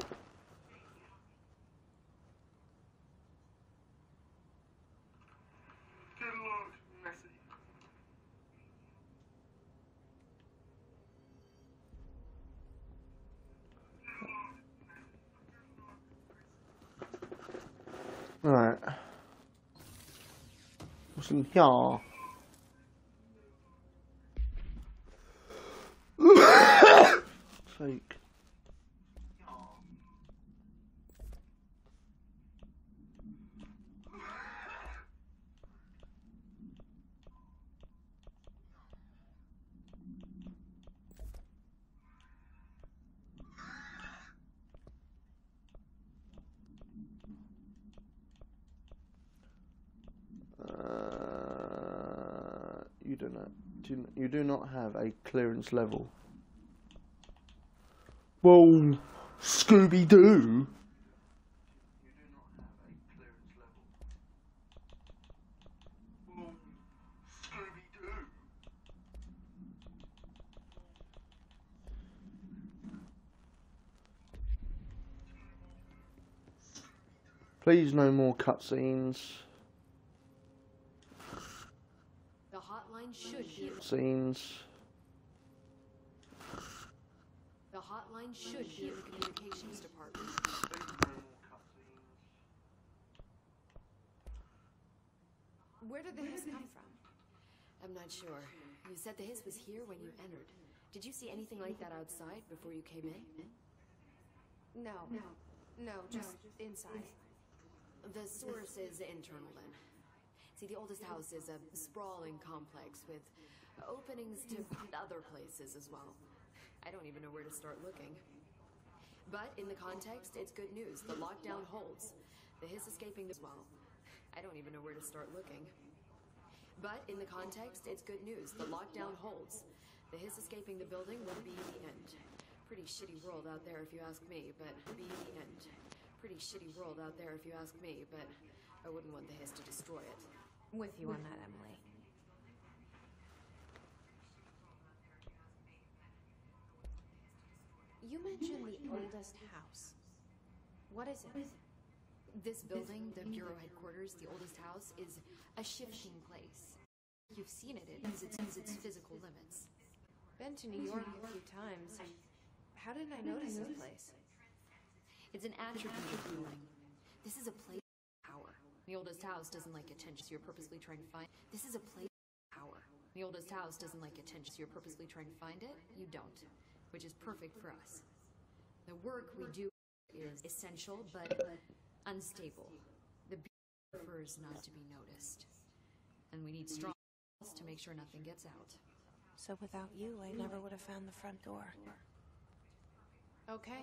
Good luck, Messi. Alright. What's in here? Sake. Uh, you do not. Do, you do not have a clearance level. Whoa, Scooby Doo. Please, no more cutscenes. The hotline should be in the Scenes. The hotline should be in the communications department. Where did the hiss come from? I'm not sure. You said the hiss was here when you entered. Did you see anything like that outside before you came in? No. No, just inside. The source is internal then. See, the oldest house is a sprawling complex with openings to other places as well. I don't even know where to start looking. But in the context, it's good news. The lockdown holds. The hiss escaping as well. I don't even know where to start looking. But in the context, it's good news. The lockdown holds. The hiss escaping the building would be the end. Pretty shitty world out there if you ask me, but be the end. Pretty shitty world out there if you ask me, but I wouldn't want the hiss to destroy it. With you on that, Emily. You mentioned the oldest house. What is it? This building, the Bureau headquarters, the oldest house, is a shifting place. You've seen it, it its, its, its physical limits. Been to New York a few times. How didn't I notice this place? It's an attribute of the building. This is a place of power. The oldest house doesn't like attention, so you're purposely trying to find... This is a place of power. The oldest house doesn't like attention, so you're purposely trying to find it. You don't, which is perfect for us. The work we do is essential, but unstable. The Bureau prefers not to be noticed. And we need strong walls to make sure nothing gets out. So without you, I never would have found the front door. Okay.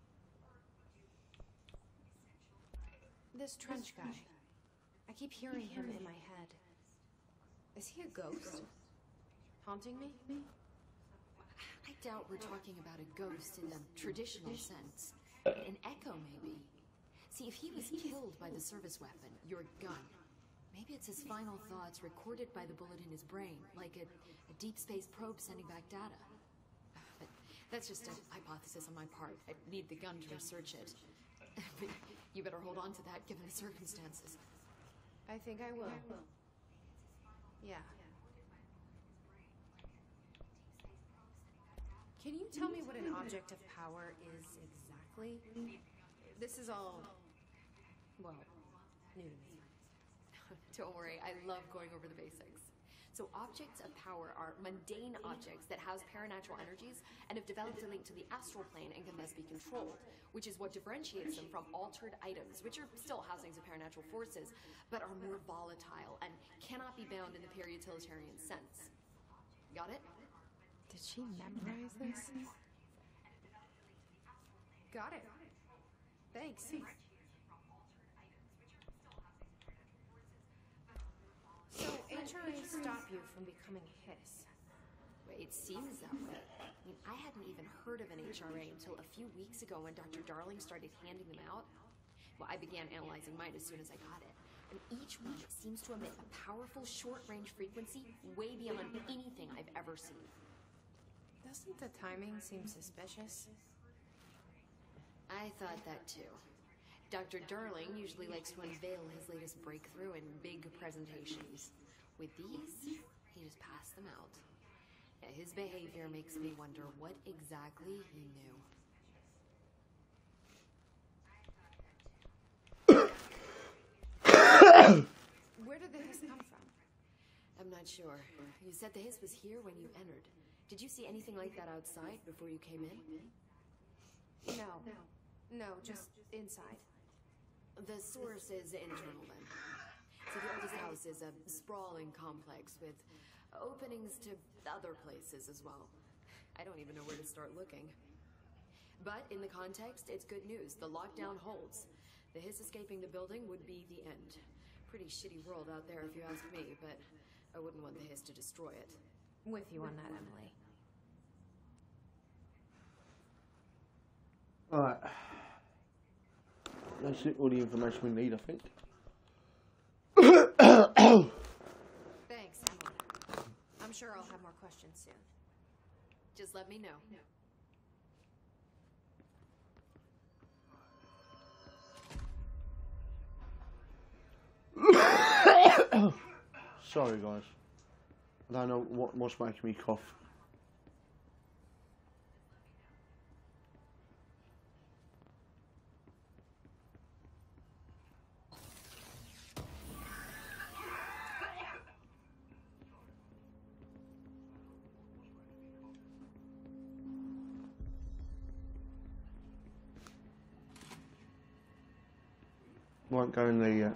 This trench guy. I keep hearing him in my head. Is he a ghost? Haunting me? I doubt we're talking about a ghost in the traditional sense. An echo, maybe. See, if he was killed by the service weapon, your gun, maybe it's his final thoughts recorded by the bullet in his brain, like a, a deep space probe sending back data. But that's just a hypothesis on my part. I need the gun to research it. But you better hold on to that, given the circumstances. I think I will. Yeah. Can you tell me what an object of power is exactly? This is all, well, new to me. Don't worry, I love going over the basics. So objects of power are mundane objects that house paranatural energies and have developed a link to the astral plane and can thus be controlled, which is what differentiates them from altered items, which are still housings of paranatural forces, but are more volatile and cannot be bound in the pure utilitarian sense. Got it? Did she memorize this? Got it. Thanks. So H R As stop you from becoming a hiss. Wait, it seems that way. I mean, I hadn't even heard of an H R A until a few weeks ago when Doctor Darling started handing them out. Well, I began analyzing mine as soon as I got it. And each one seems to emit a powerful short-range frequency way beyond anything I've ever seen. Doesn't the timing seem suspicious? I thought that too. Doctor Darling usually likes to unveil his latest breakthrough in big presentations. With these, he just passed them out. Yeah, his behavior makes me wonder what exactly he knew. Where did the hiss come from? I'm not sure. You said the hiss was here when you entered. Did you see anything like that outside before you came in? No. No, just inside. The source is internal then. So the oldest house is a sprawling complex with openings to other places as well. I don't even know where to start looking. But in the context, it's good news. The lockdown holds. The hiss escaping the building would be the end. Pretty shitty world out there if you ask me, but I wouldn't want the hiss to destroy it. With you on that, Emily. Alright. That's it, all the information we need, I think. Thanks, Emily. I'm sure I'll have more questions soon. Just let me know. Sorry, guys. I don't know what, what's making me cough. Won't go in there yet.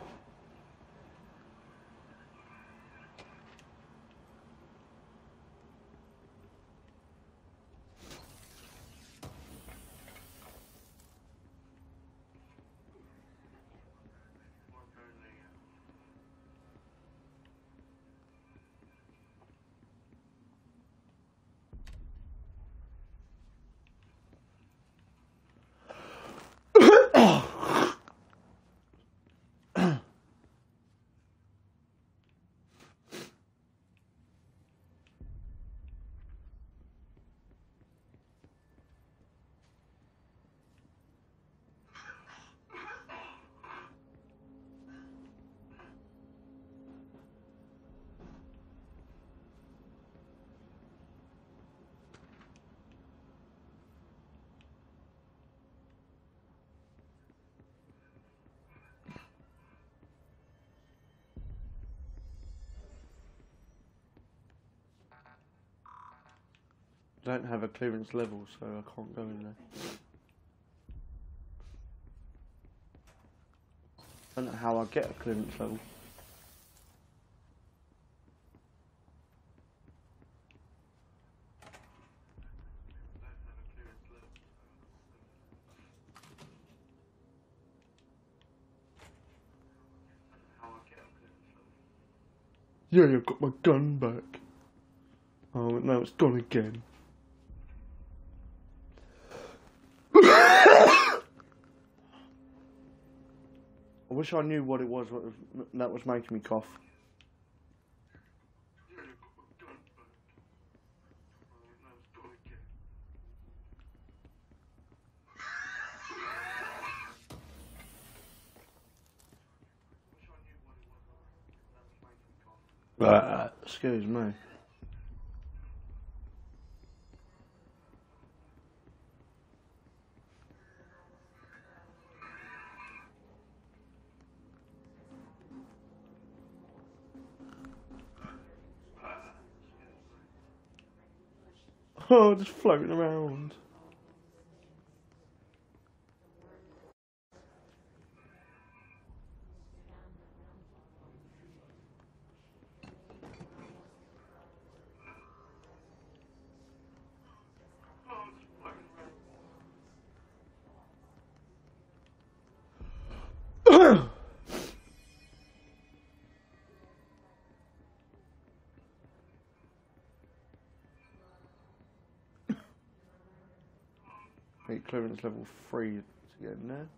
I don't have a clearance level, so I can't go in there. I don't know how I get a clearance level. Yeah, I've got my gun back. Oh, no, it's gone again. I wish I knew what it was, what was that was making me cough. Ah, excuse me. Oh, just floating around. Need clearance level three to get in there.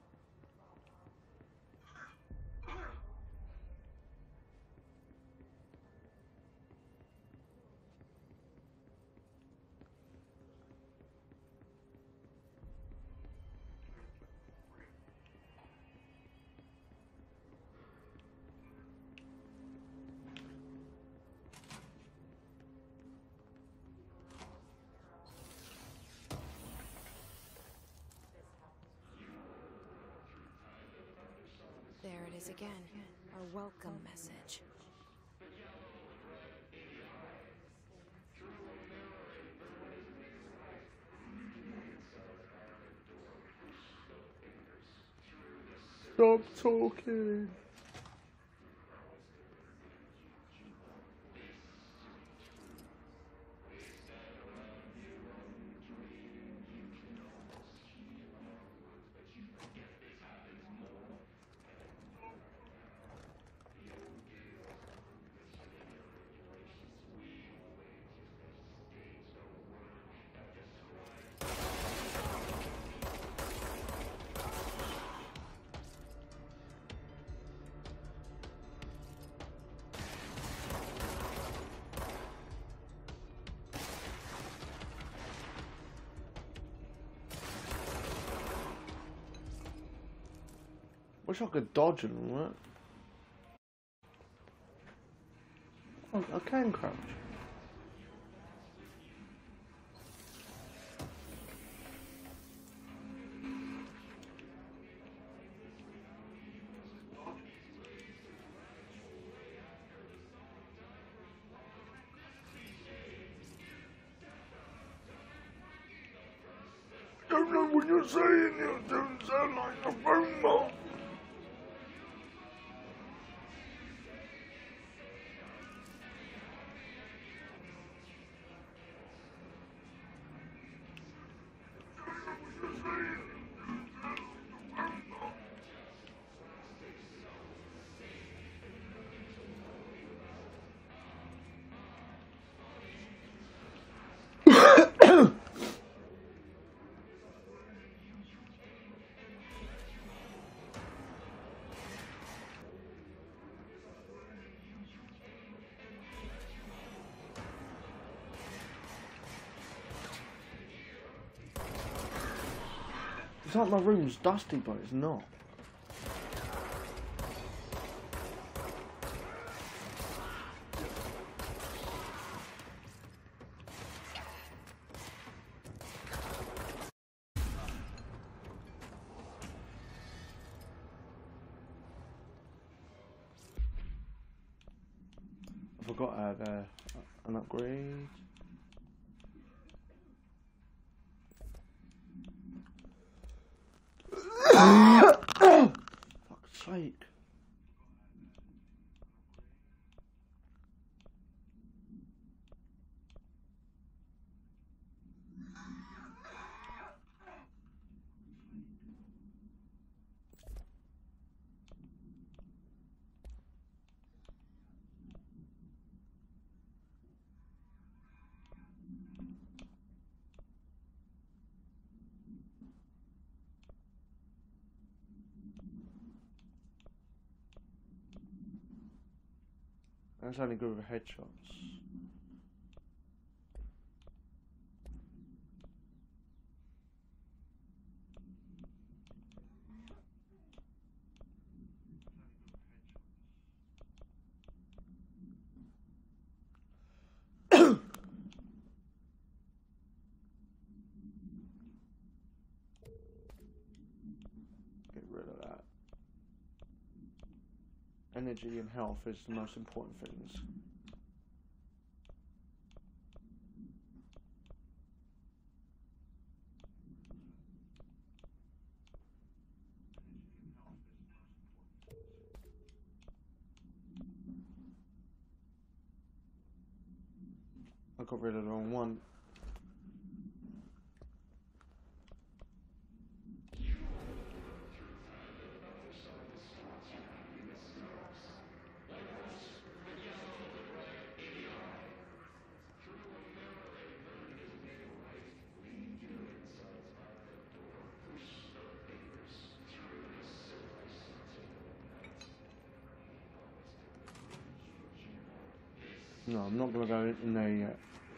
There it is again. Our welcome message. Stop talking. Wish I could dodge and all that. Oh, I can crouch. I don't know what you're saying, you don't sound like a robot. It's like my room's dusty, but it's not. I forgot I had uh, an upgrade. Fuck's sake. That's only good with headshots. Get rid of that. Energy and health is the most important things. I got rid of the wrong one. No, I'm not going to go in there yet.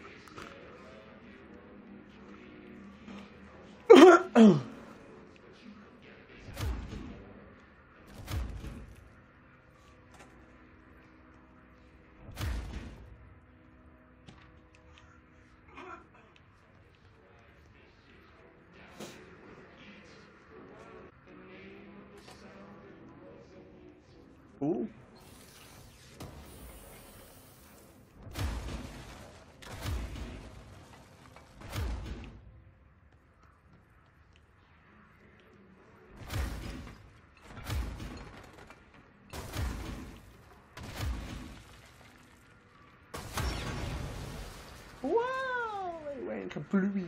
Ooh. Wow, it went kablooey.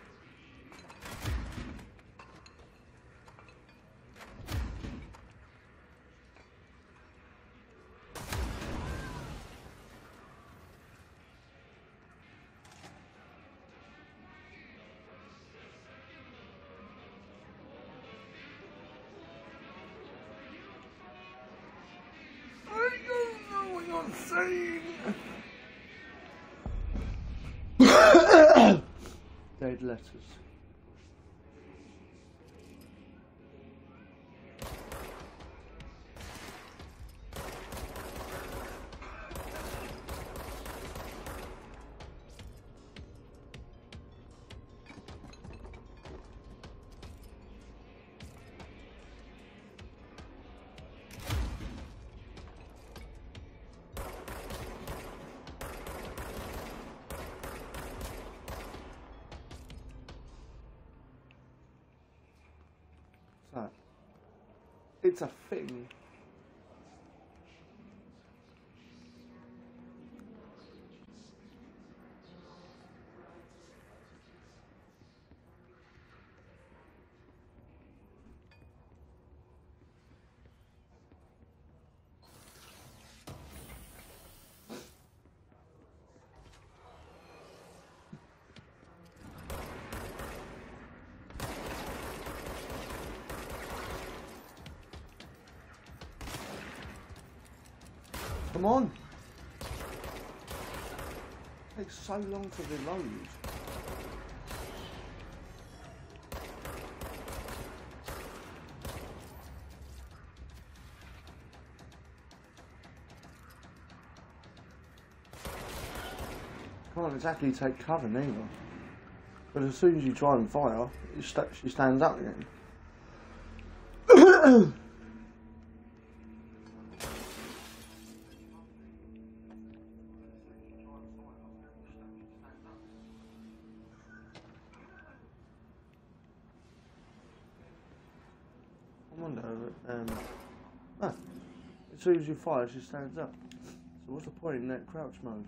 I don't know what I'm saying. Dead letters. That. It's a thing. Come on! It takes so long to reload. can't exactly take cover neither. But as soon as you try and fire, you st she stands up again. I wonder, um, ah, as soon as you fire, she stands up. So what's the point in that crouch mode?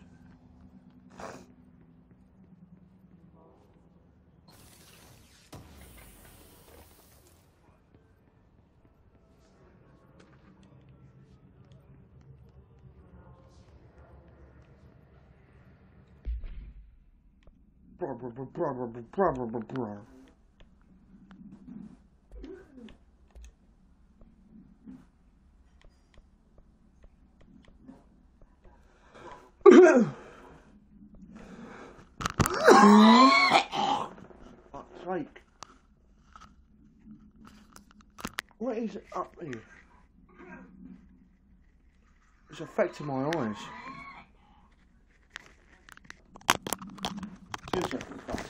Brr, brr, brr, brr, brr, brr, brr, brr, brr. Fuck's sake. What is up here? It's affecting my eyes. Two seconds, guys.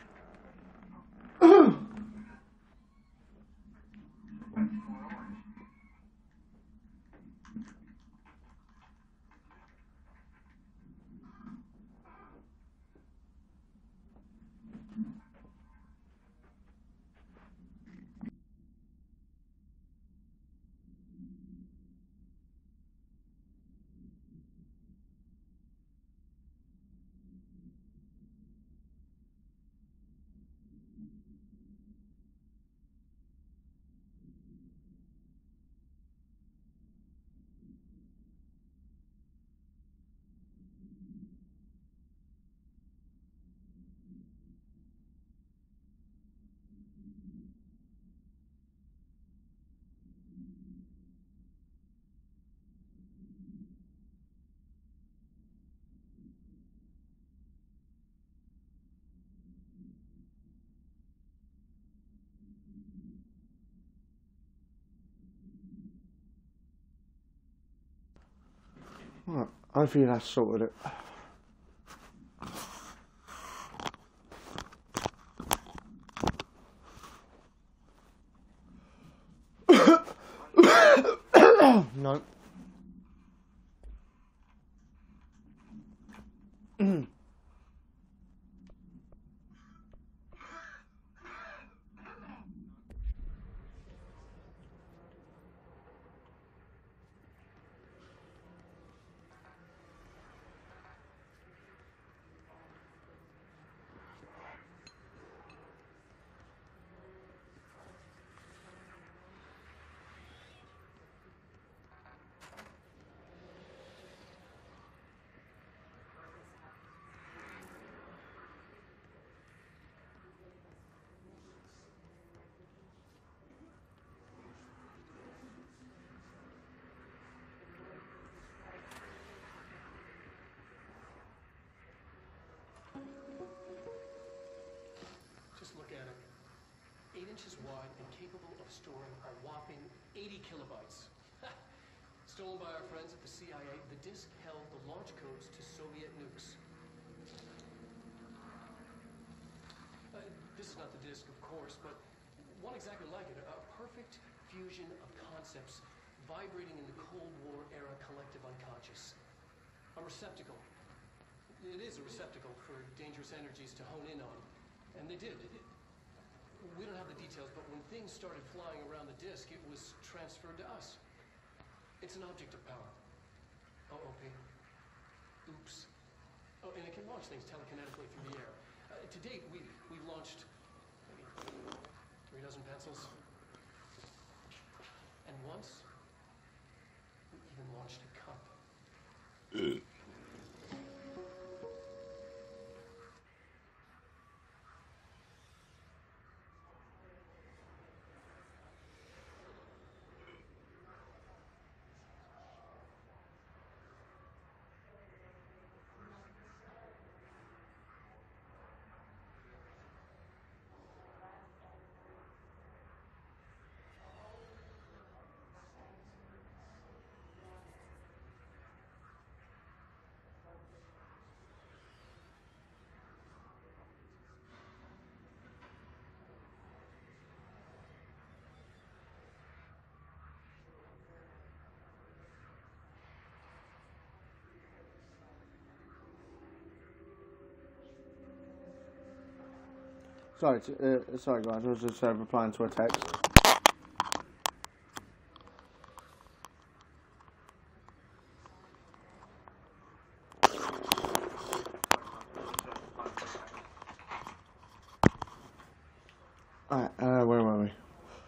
Right, hopefully that's sorted it. No. Just look at it. Eight inches wide and capable of storing a whopping eighty kilobytes. Stolen by our friends at the C I A, the disk held the launch codes to Soviet nukes. Uh, this is not the disk, of course, but one exactly like it. A perfect fusion of concepts vibrating in the Cold War era collective unconscious. A receptacle. It is a receptacle for dangerous energies to hone in on. And they did. We don't have the details, but when things started flying around the disk, it was transferred to us. It's an object of power. O O P. Oops. Oh, and it can launch things telekinetically through the air. Uh, to date, we, we've launched maybe three dozen pencils. And once, we even launched a cup. Sorry, to, uh, sorry guys, I was just uh, replying to a text. Alright, uh, where were we?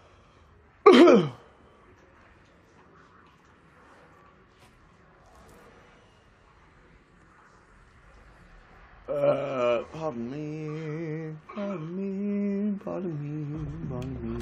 uh, pardon me, pardon me, pardon me, pardon me.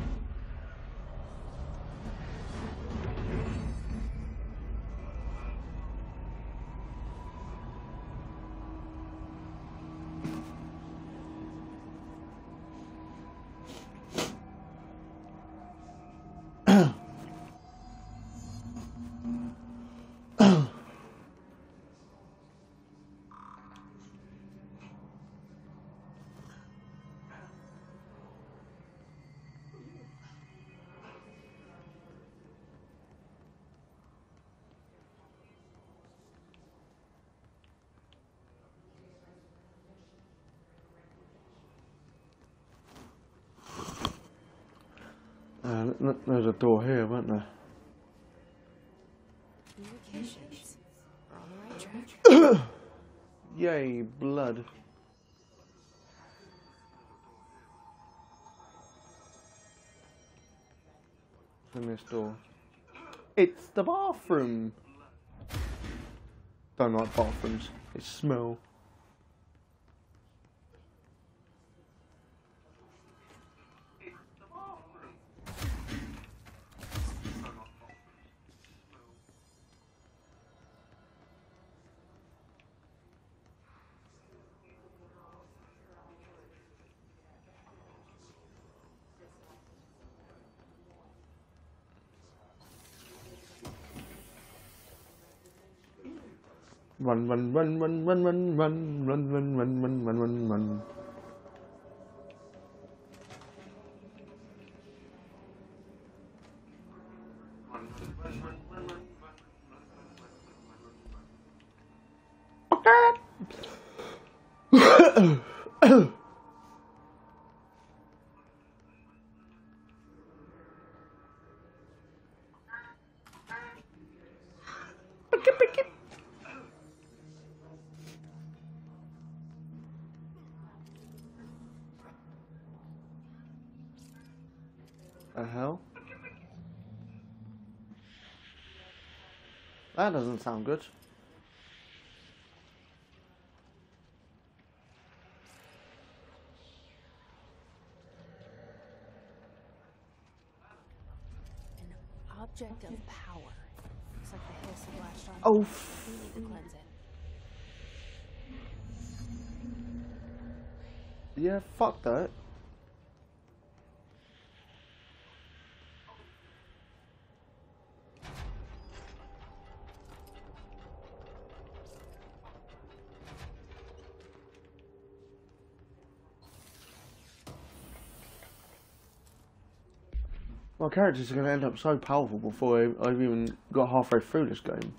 Uh, there's a door here, wasn't there? Communications. We're on the right track. Yay, blood. In this door. It's the bathroom. Don't like bathrooms. They smell. Run, run, run, run, run, run, run, run, run, run, run, run, run, run. The hell? That doesn't sound good. An object of power. Looks like the hiss of latched on. Oh, We need to cleanse it. yeah, fuck that. My characters are going to end up so powerful before I- I've even got halfway through this game.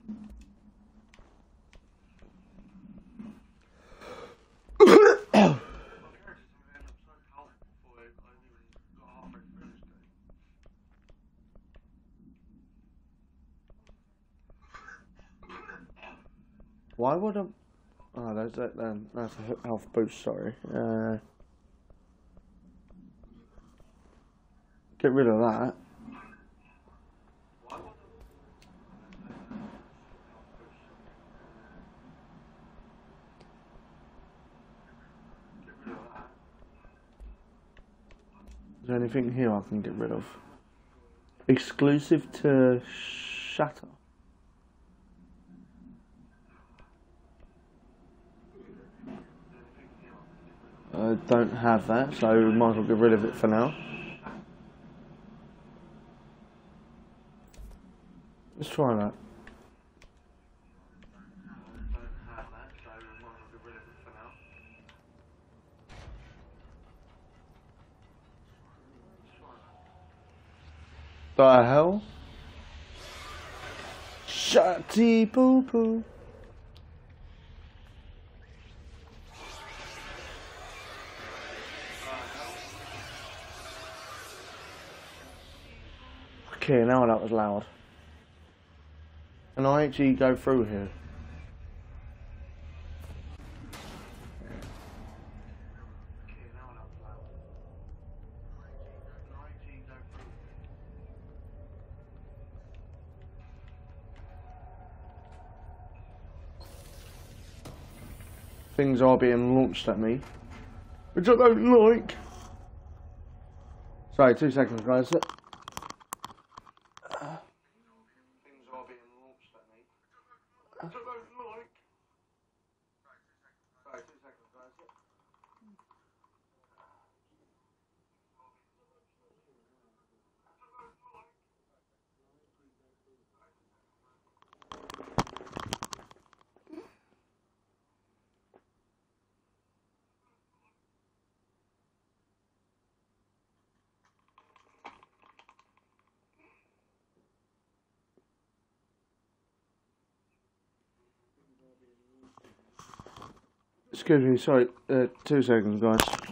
Why would I... Oh, that's, that, that, that's a health boost, sorry. Uh... Get rid of that. Is there anything here I can get rid of? Exclusive to Shatter. I don't have that, so we might as well get rid of it for now. Let's try that. The hell? Shutty poo poo. Okay, now that was loud. Can I actually go through here? Things are being launched at me, which I don't like. Sorry, two seconds, guys. Things are being launched at me, which I don't like. Sorry, two seconds, guys. Excuse me, sorry, uh, two seconds, guys.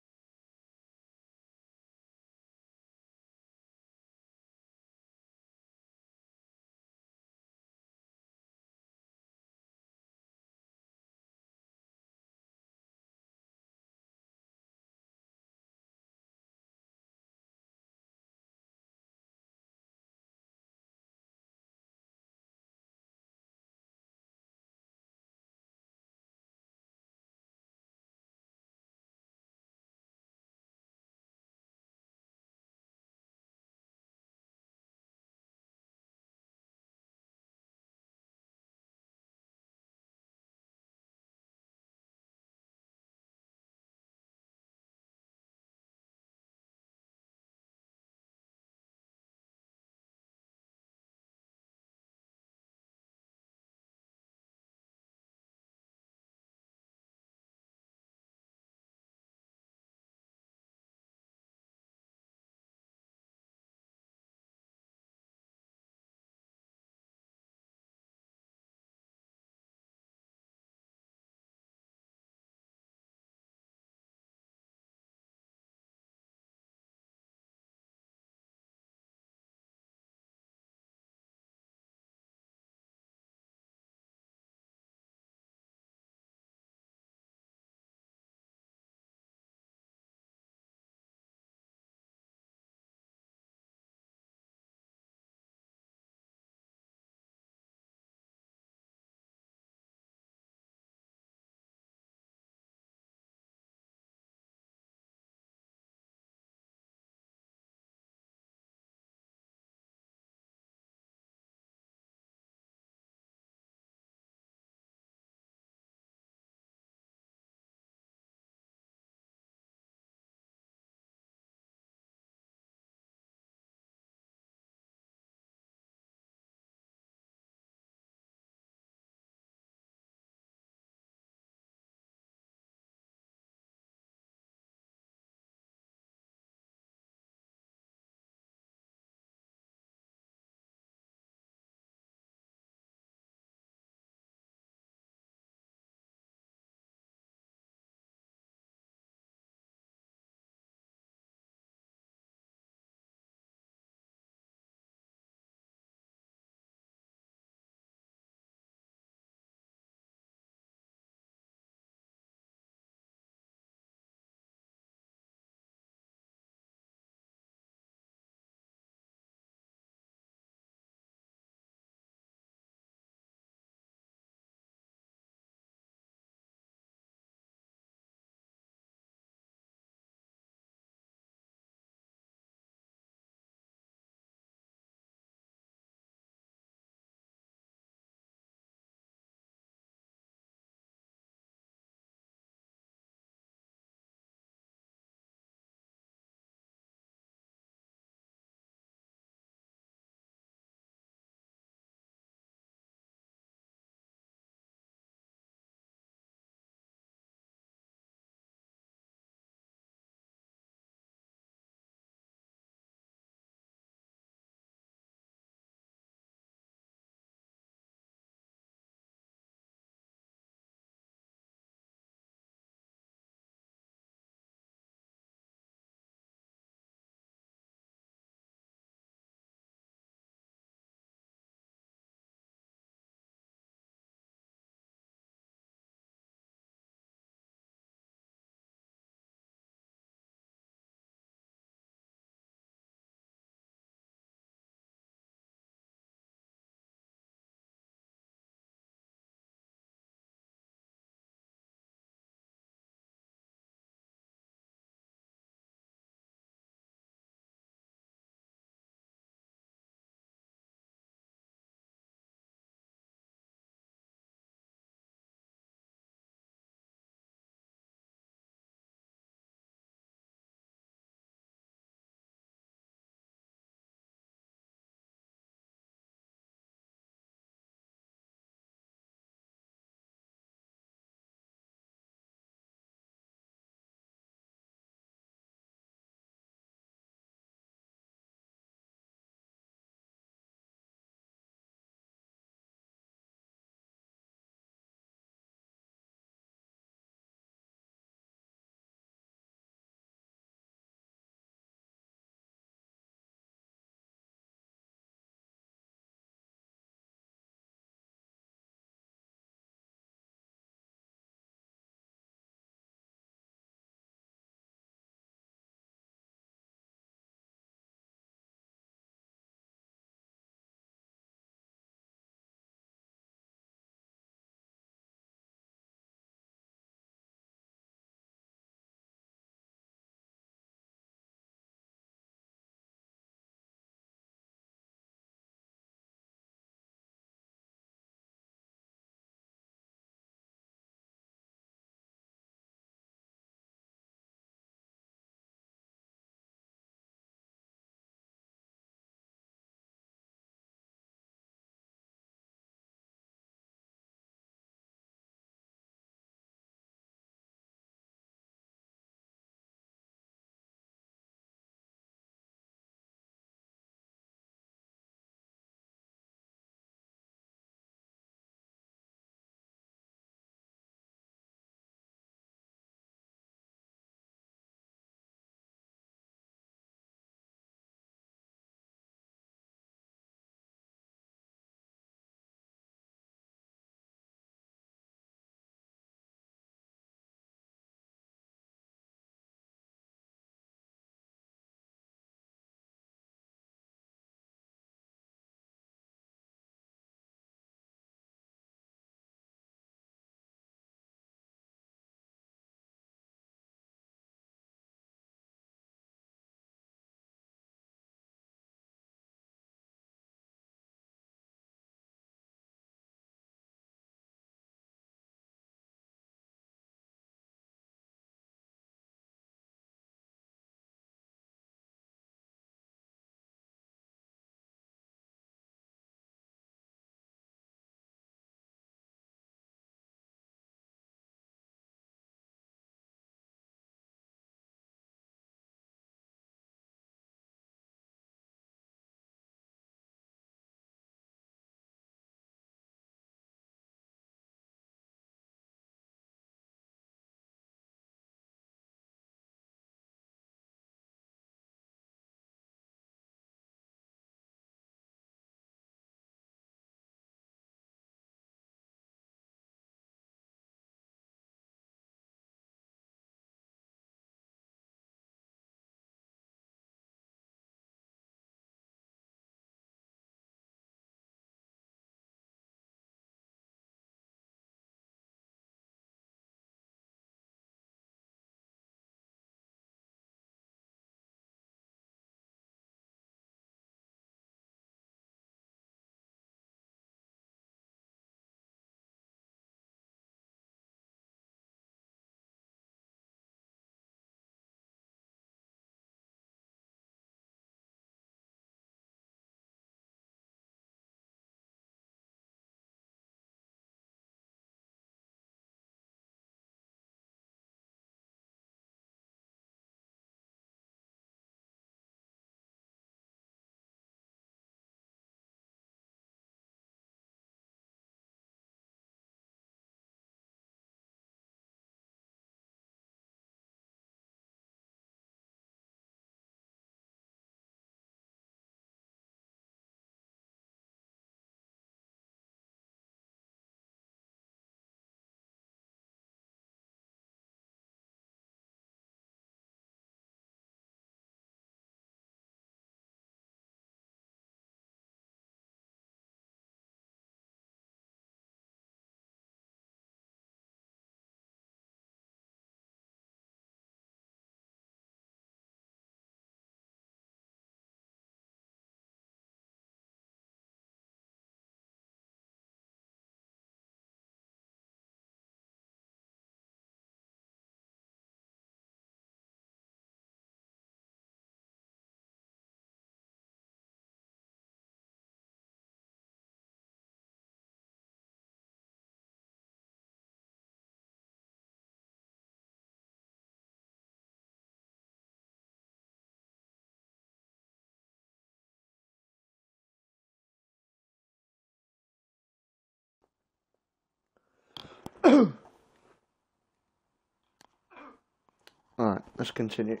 let's continue.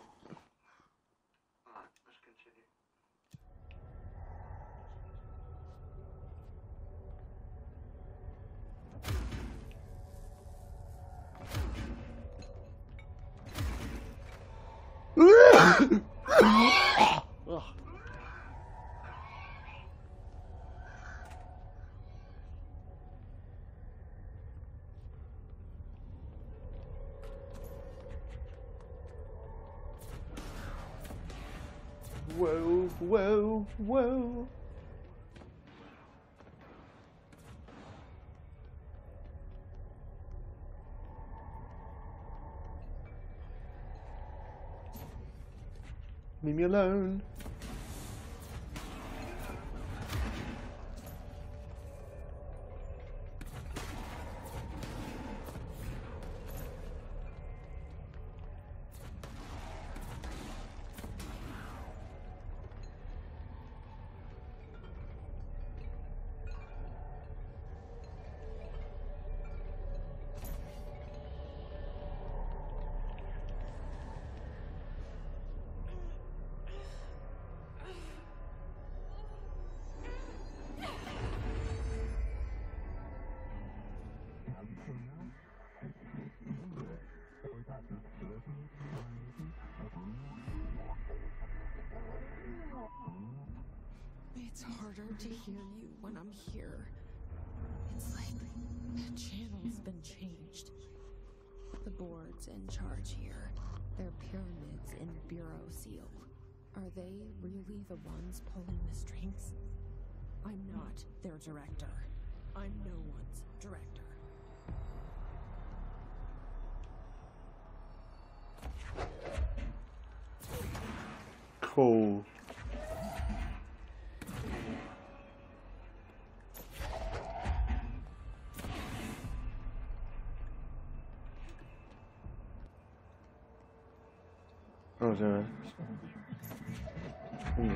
Whoa, whoa, whoa. Leave me alone. It's harder to hear you when I'm here. It's like the channel's been changed. The board's in charge here. They're pyramids in Bureau Seal. Are they really the ones pulling the strings? I'm not their director. I'm no one's director. Cool. Oh, there. Hmm.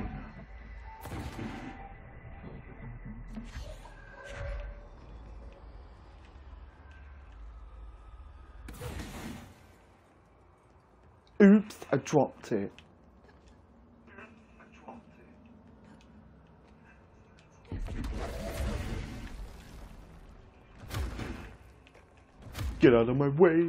Oops, I dropped it. Get out of my way.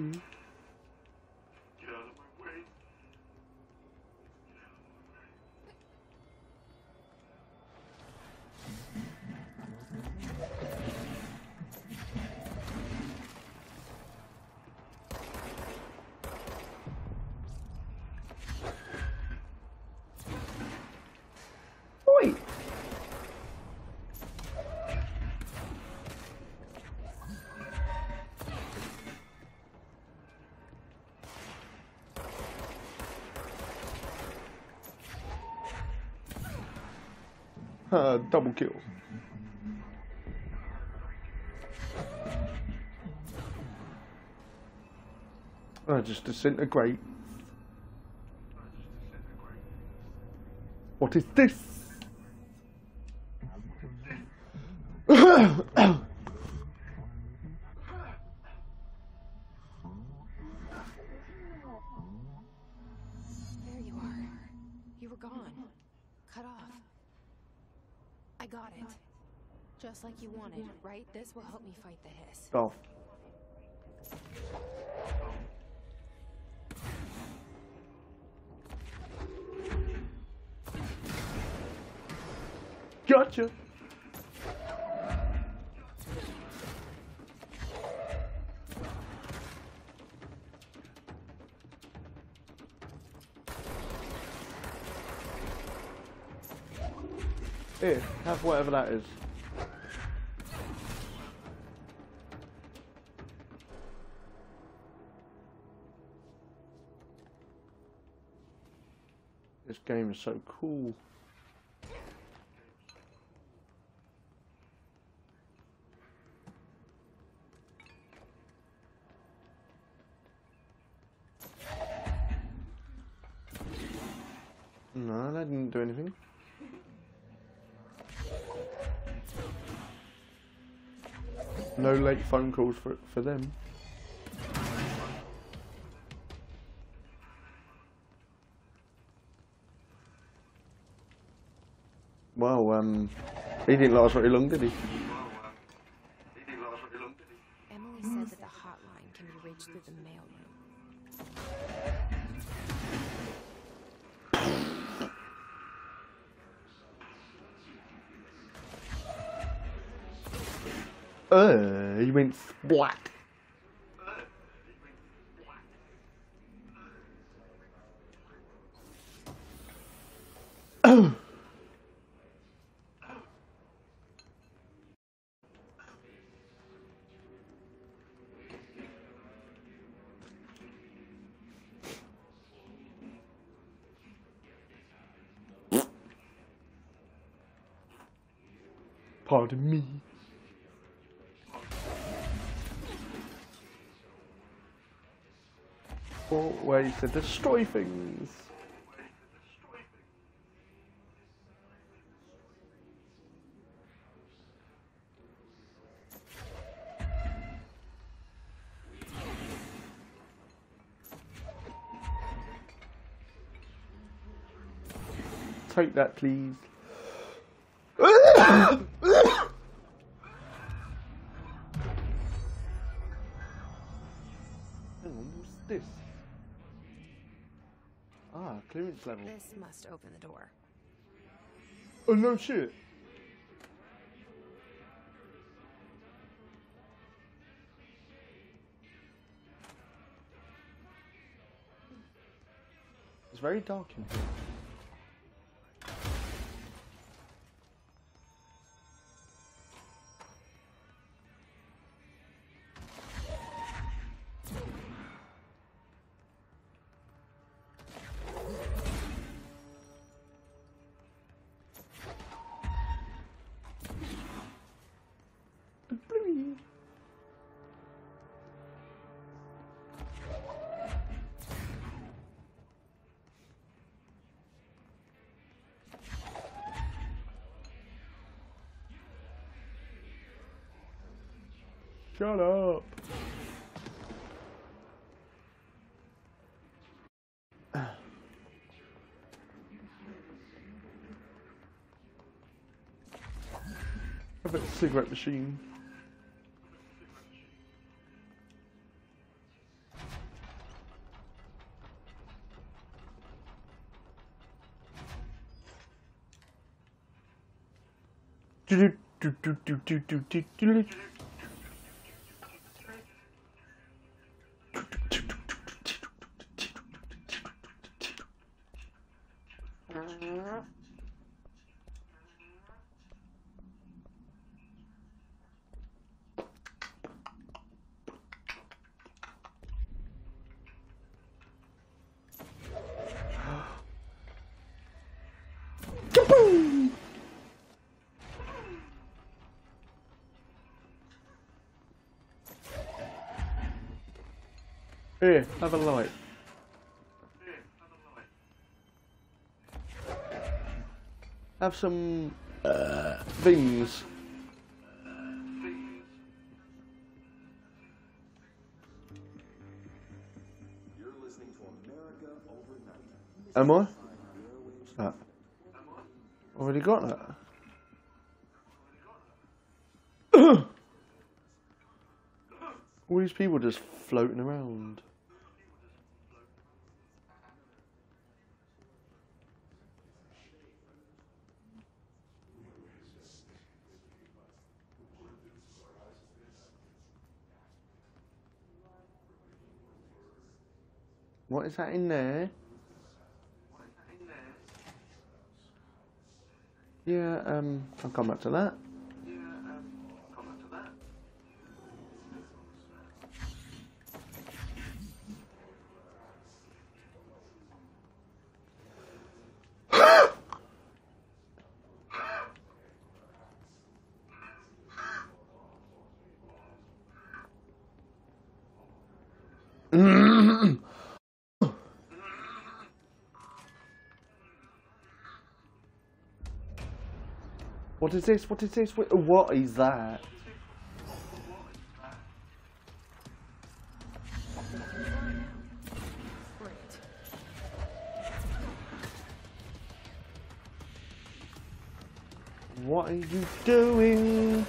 Uh, double kill. I just disintegrate. What is this? There you are. You were gone. Cut off. I got it. Just like you wanted, right? This will help me fight the hiss. Oh. Gotcha. Here, have whatever that is. This game is so cool. No, that didn't do anything. No late phone calls for for them. um, he didn't last very long, did he? Emily said that the hotline can be reached through the mailroom. Uh, he went splat. Pardon me. Four ways to destroy things. Take that, please. What's this? Ah, clearance level. This must open the door. Oh no shit. It's very dark in here. Shut up. I bet a cigarette machine. Do do do do do do do do do. Here, have a light. Have some uh, things. You're listening to America Overnight. Am I? What's that? Already got that. All these people just floating around. What is that in there? Yeah, um, I'll come back to that. What is this? What is this? What is that? What are you doing?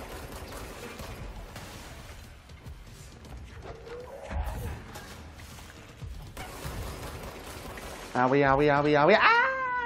Owie, owie, owie, owie, ah!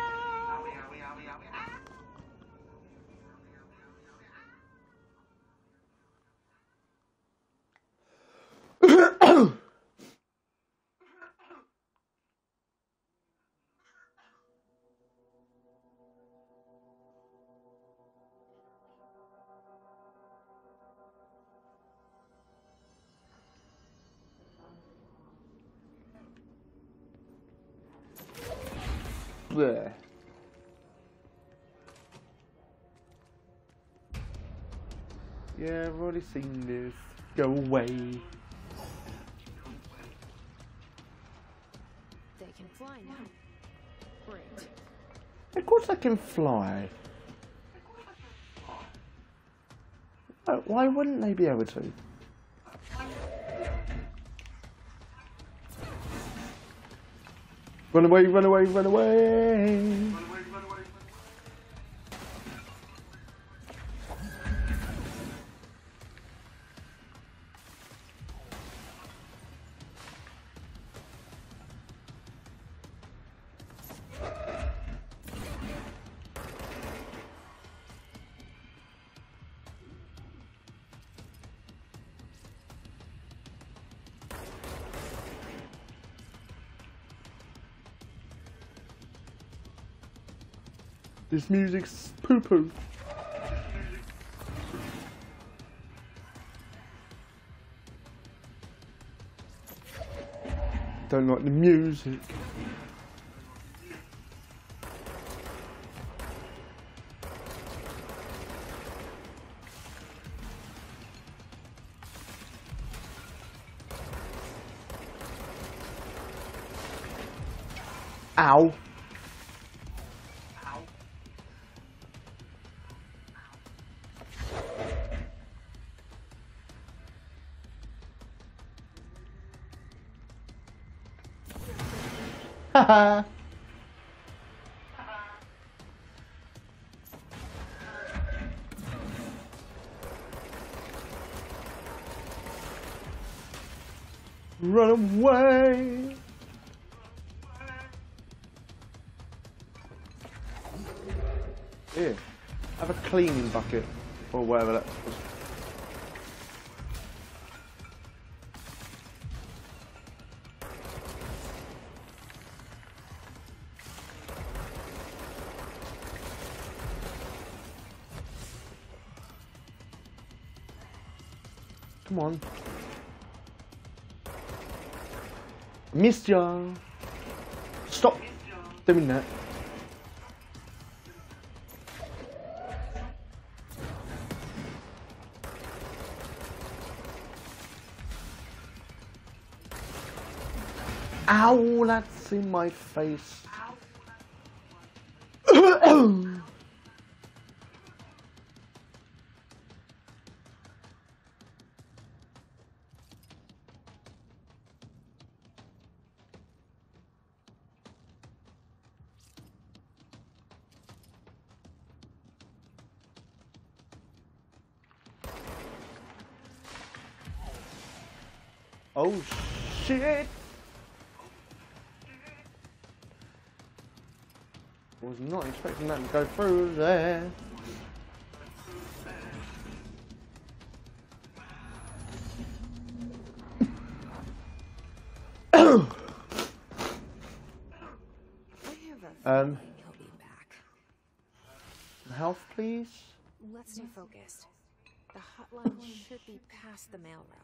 Bleh. Yeah, I've already seen this. Go away. They can fly now. Great. Of course I can fly. Oh, why wouldn't they be able to? Run away, run away, run away! This music's poo-poo. Don't like the music. Ow. Haha. Run away. Here, have a cleaning bucket or whatever that was. Come on. Missed ya. Stop doing that. Ow, that's in my face. Oh shit! Was not expecting that to go through there. um, He'll be back. health, please. Let's stay focused. The hotline should be past the mailroom.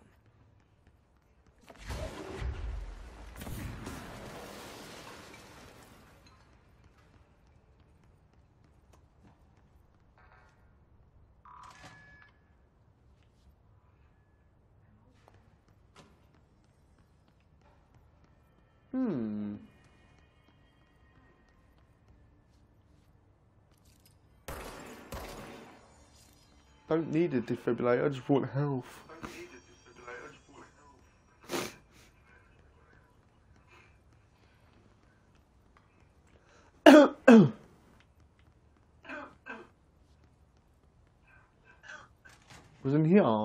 Hmm. Don't need a defibrillator, I just want health. Was in here.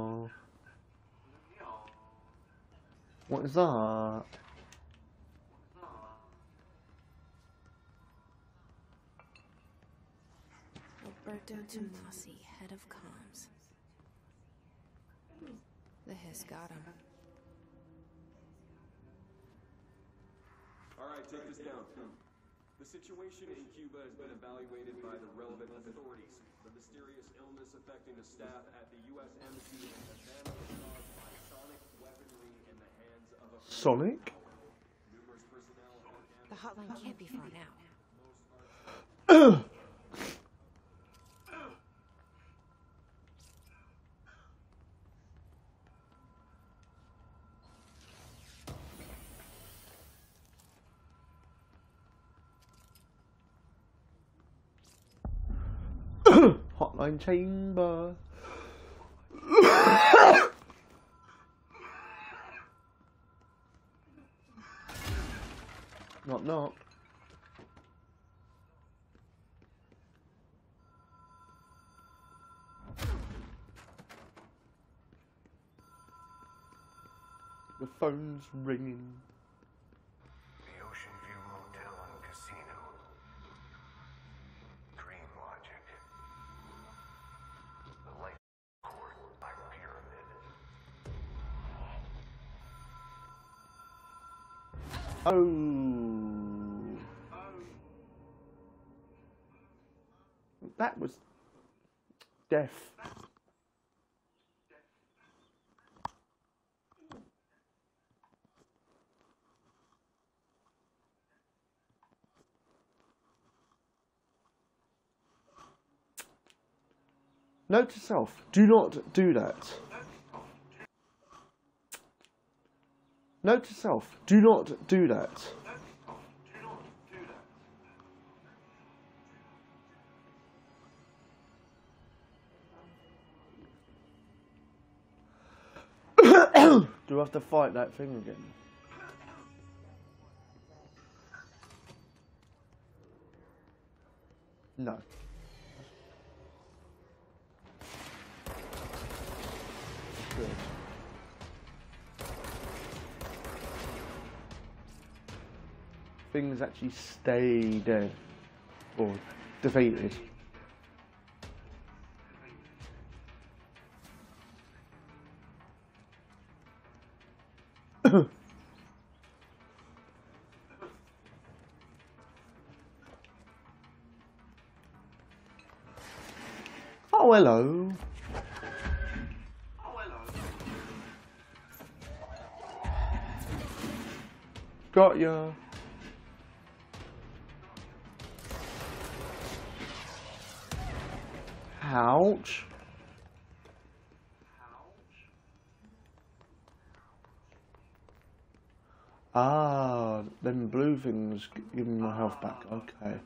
What is that? Alberto Tomasi, head of comms. The hiss got him. All right, take this down. The situation in Cuba has been evaluated by the relevant authorities. The mysterious illness affecting the staff at the U S Embassy in Havana was caused by sonic weaponry in the hands of a... Sonic? Numerous personnel have... The hotline can't be far now. Hotline chamber. Knock knock. The phone's ringing. The Ocean View Motel and Casino. Dream Logic. The Light Court by Pyramid. Oh. That was death. Note to self, do not do that. Note to self, do not do that. Do I have to fight that thing again? No. Good. Things actually stay dead or defeated. Oh, hello. Oh, hello. Got ya. Ouch. Ah, them blue things give me my health back. Okay.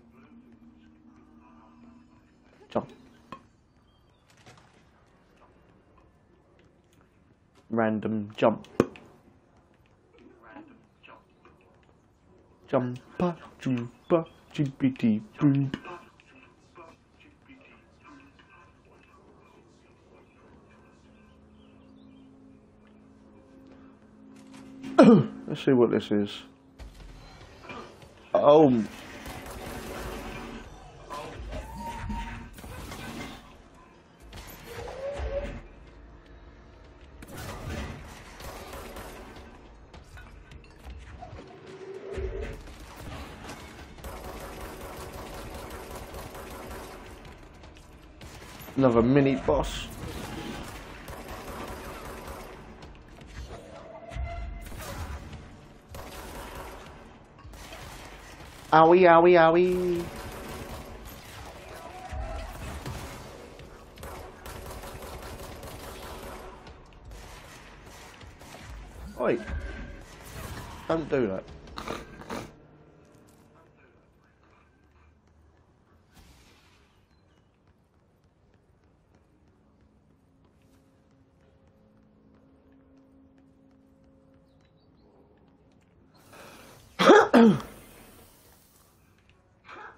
Jump. Random jump. Jumpa, jumpa, jibbity boo. Let's see what this is. Oh. Another mini boss. Owie, owie, owie. Oi. Don't do that.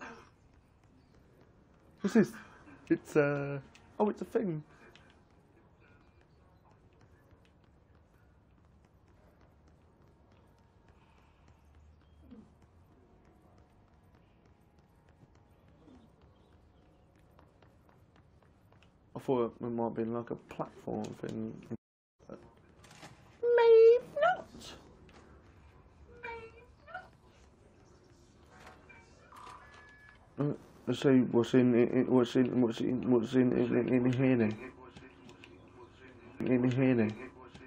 This is, it's uh, oh, it's a thing. thought it might be like a platform thing. But maybe not. Uh, Let's see what's in it. What's in? What's in? What's in? In, in, in here then? In here then?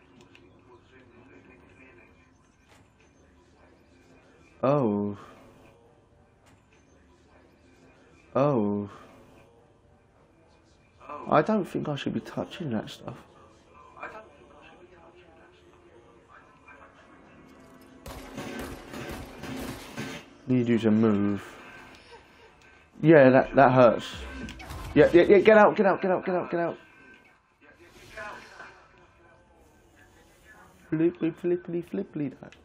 Oh. Oh. I don't think I should be touching that stuff. Need you to move. Yeah, that that hurts. Yeah, yeah, yeah. Get out! Get out! Get out! Get out! Get out! Flippy, flippity, flippity. That.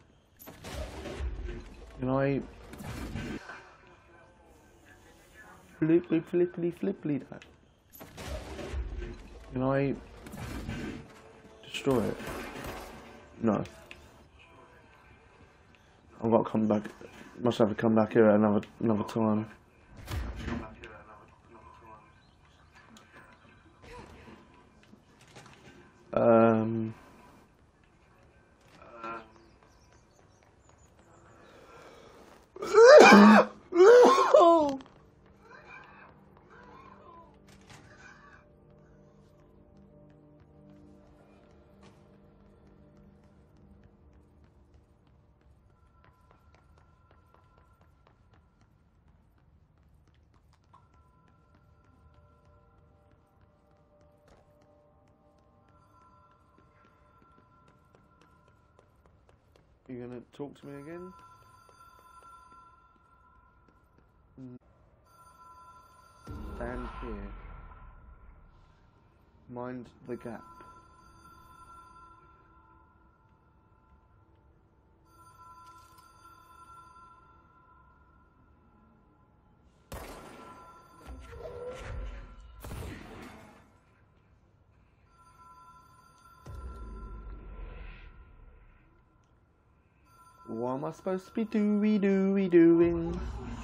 Can I? Flippy, flippity, flippity. That. Can I destroy it? No. I've got to come back. Must have to come back here at another another time. Um. You gonna talk to me again? Stand here. Mind the gap. What am I supposed to be doing, doing, doing?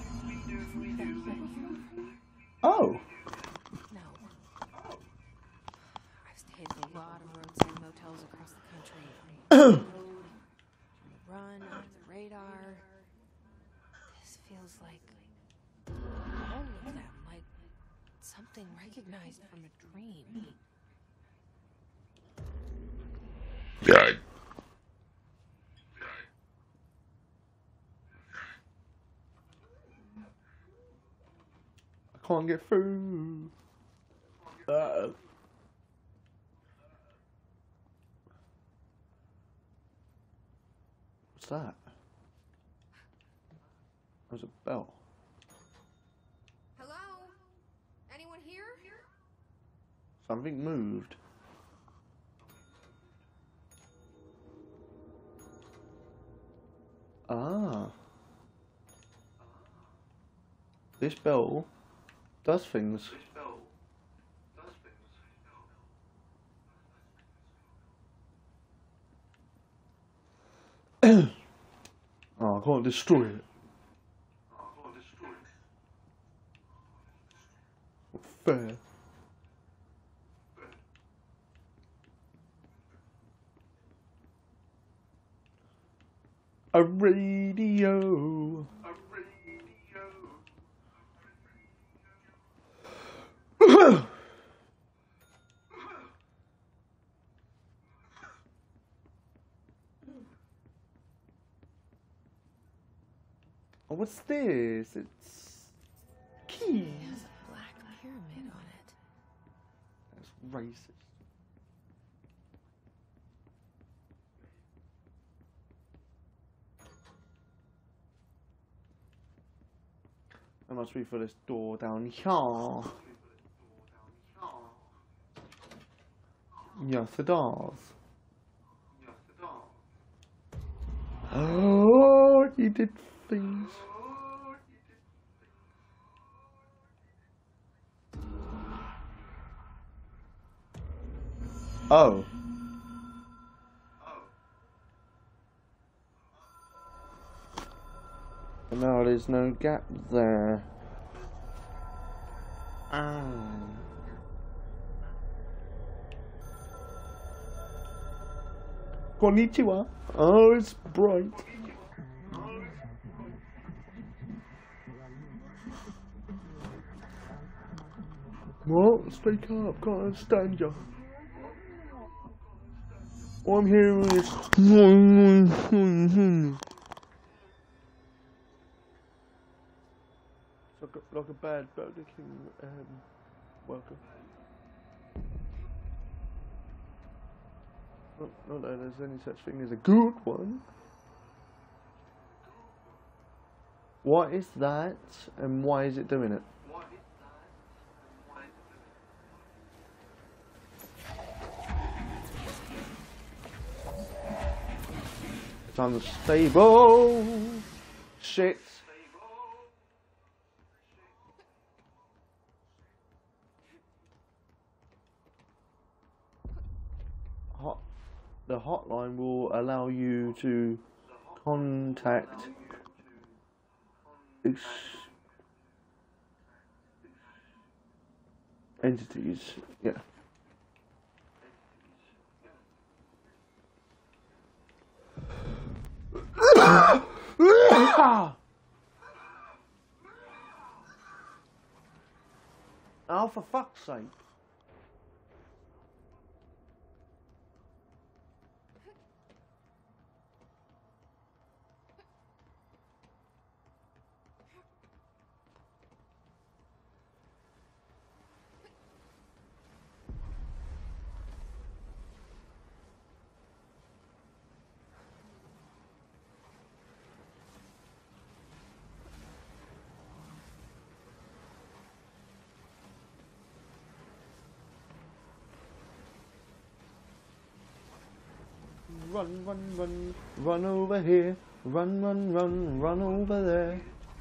Oh! No. I've stayed in a lot of roadside motels across the country. On the run, on the radar. This feels like all of them, like something recognized from a dream. Yeah. Can't get through. Uh, what's that? There's a bell. Hello? Anyone here? Something moved. Ah. This bell does things. Oh, I can't destroy it. Fair. A radio. Oh, what's this? It's keys. It has a black pyramid on it. That's racist. That must be for this door down here. Yes, it does. Oh, he did things. Oh. But now there's no gap there. Ah. Konnichiwa. Oh, it's bright. What? Speak up. Can't understand you. All I'm hearing is. It's like a, like a bad Burger King um, worker. Not, not that there's any such thing as a good one. What is that, and why is it doing it? It's unstable. Shit. Hot. The hotline will allow you to contact ex entities. Yeah. Oh, for fuck's sake. Run, run, run, run over here. Run, run, run, run over there.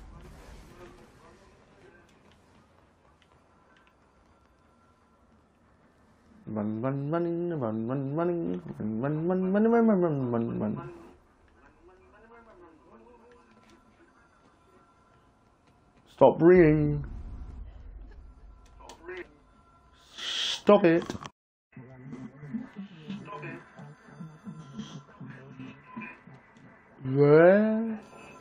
Run, run, running, run, run, running, run, run, run, run, run, run, run, run, run. Stop ringing. Stop it. Where?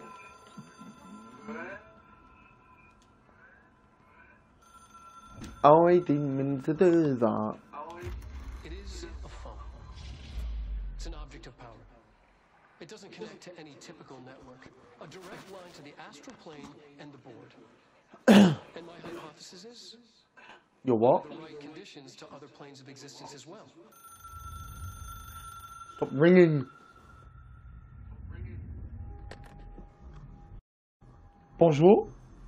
Oh, I didn't mean to do that. It is a phone. It's an object of power. It doesn't connect to any typical network. A direct line to the astral plane and the board. And my hypothesis is... Your what? The right conditions to other planes of existence as well. Stop ringing. Bonjour.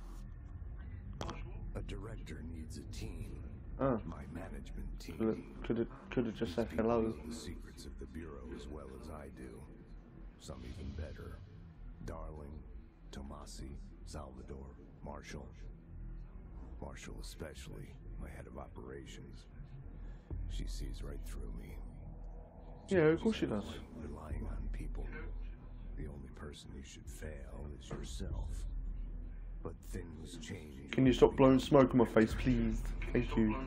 A director needs a team. Oh. My management team. Could it, could it, could it just said People hello? know the secrets of the Bureau as well as I do. Some even better. Darling, Tomasi, Salvador, Marshall. Marshall especially, my head of operations. She sees right through me. She Yeah, of course she does. Relying on people. The only person you should fail is yourself. But things change. Can you stop blowing smoke in my face, please? Thank you.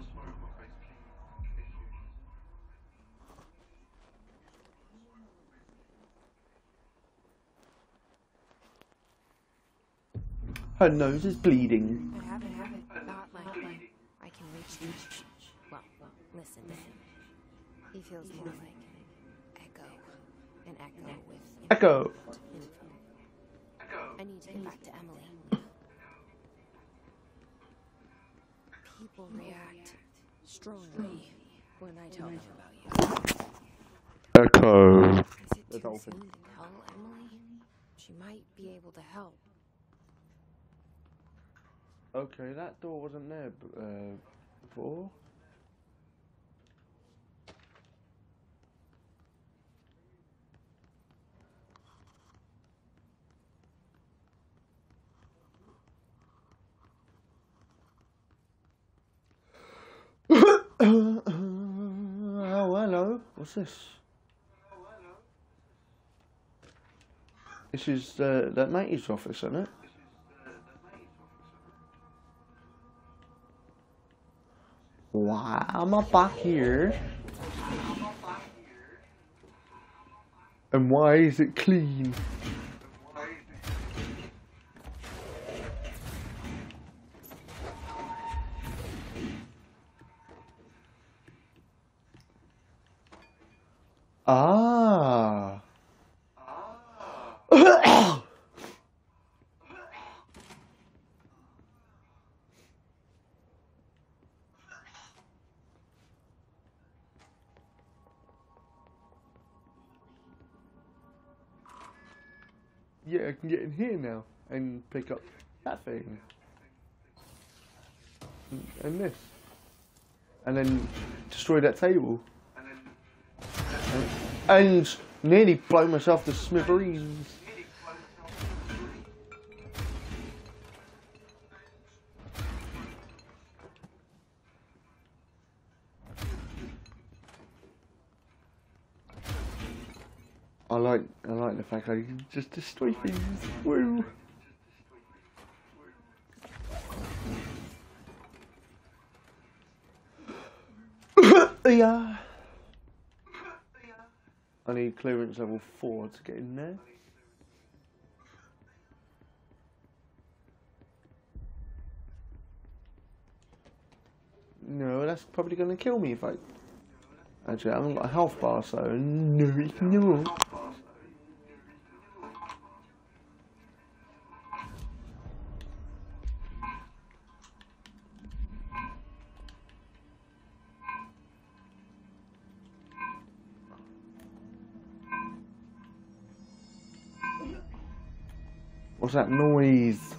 Her nose is bleeding. I haven't, haven't thought like, like I can reach him. Well, listen to him. He feels more like Echo. An Echo with Echo. info. I need to get back to Emily. People react strongly when I tell them about you. Echo. Is it The too dolphin. soon to tell Emily? She might be able to help. Okay, that door wasn't there uh, before. Oh, hello. What's this? This is uh, that mate's office, isn't it? Why am I back here? And why is it clean? Ah. Yeah, I can get in here now and pick up that thing. And this. And then destroy that table. And, and nearly blow myself to smithereens. I like I like the fact I can just destroy things. Woo! Yeah. I need clearance level four to get in there. No, that's probably gonna kill me if I. Actually, I haven't got a health bar, so no, it's not. What's that noise?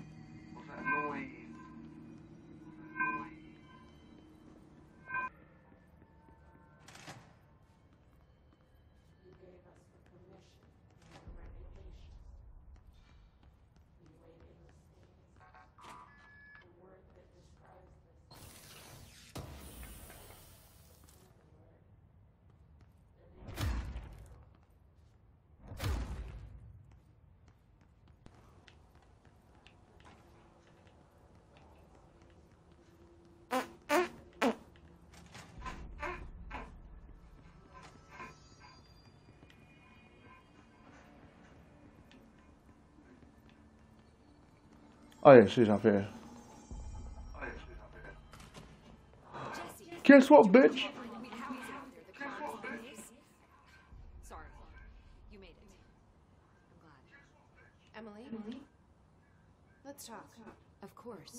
Oh yeah, she's up here. Guess what, bitch? Sorry, you made it. I'm glad. Emily, let's talk. Of course.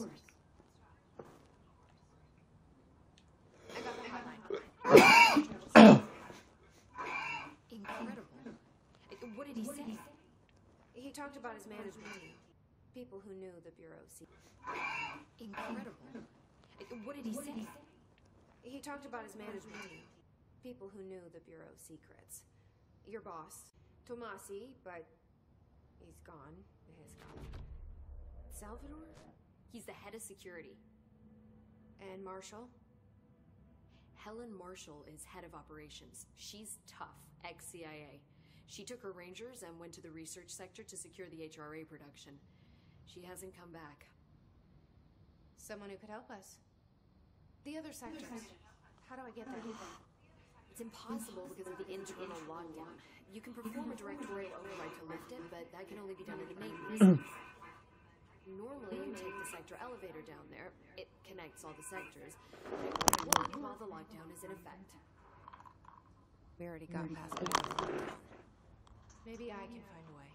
I got the headline. Incredible. What did he say? He talked about his management team. People who knew the Bureau's secrets. Incredible. What did he say? He talked about his management team. People who knew the Bureau's secrets. Your boss, Tomasi, but he's gone. He's gone. Salvador? He's the head of security. And Marshall? Helen Marshall is head of operations. She's tough, ex-C I A. She took her rangers and went to the research sector to secure the H R A production. She hasn't come back. Someone who could help us. The other sectors. How do I get there? It's impossible because of the internal lockdown. You can perform a directorial override to lift it, but that can only be done in the maintenance. Normally, you take the sector elevator down there. It connects all the sectors. But it won't work while the lockdown is in effect. We already got past it. Maybe I can find a way.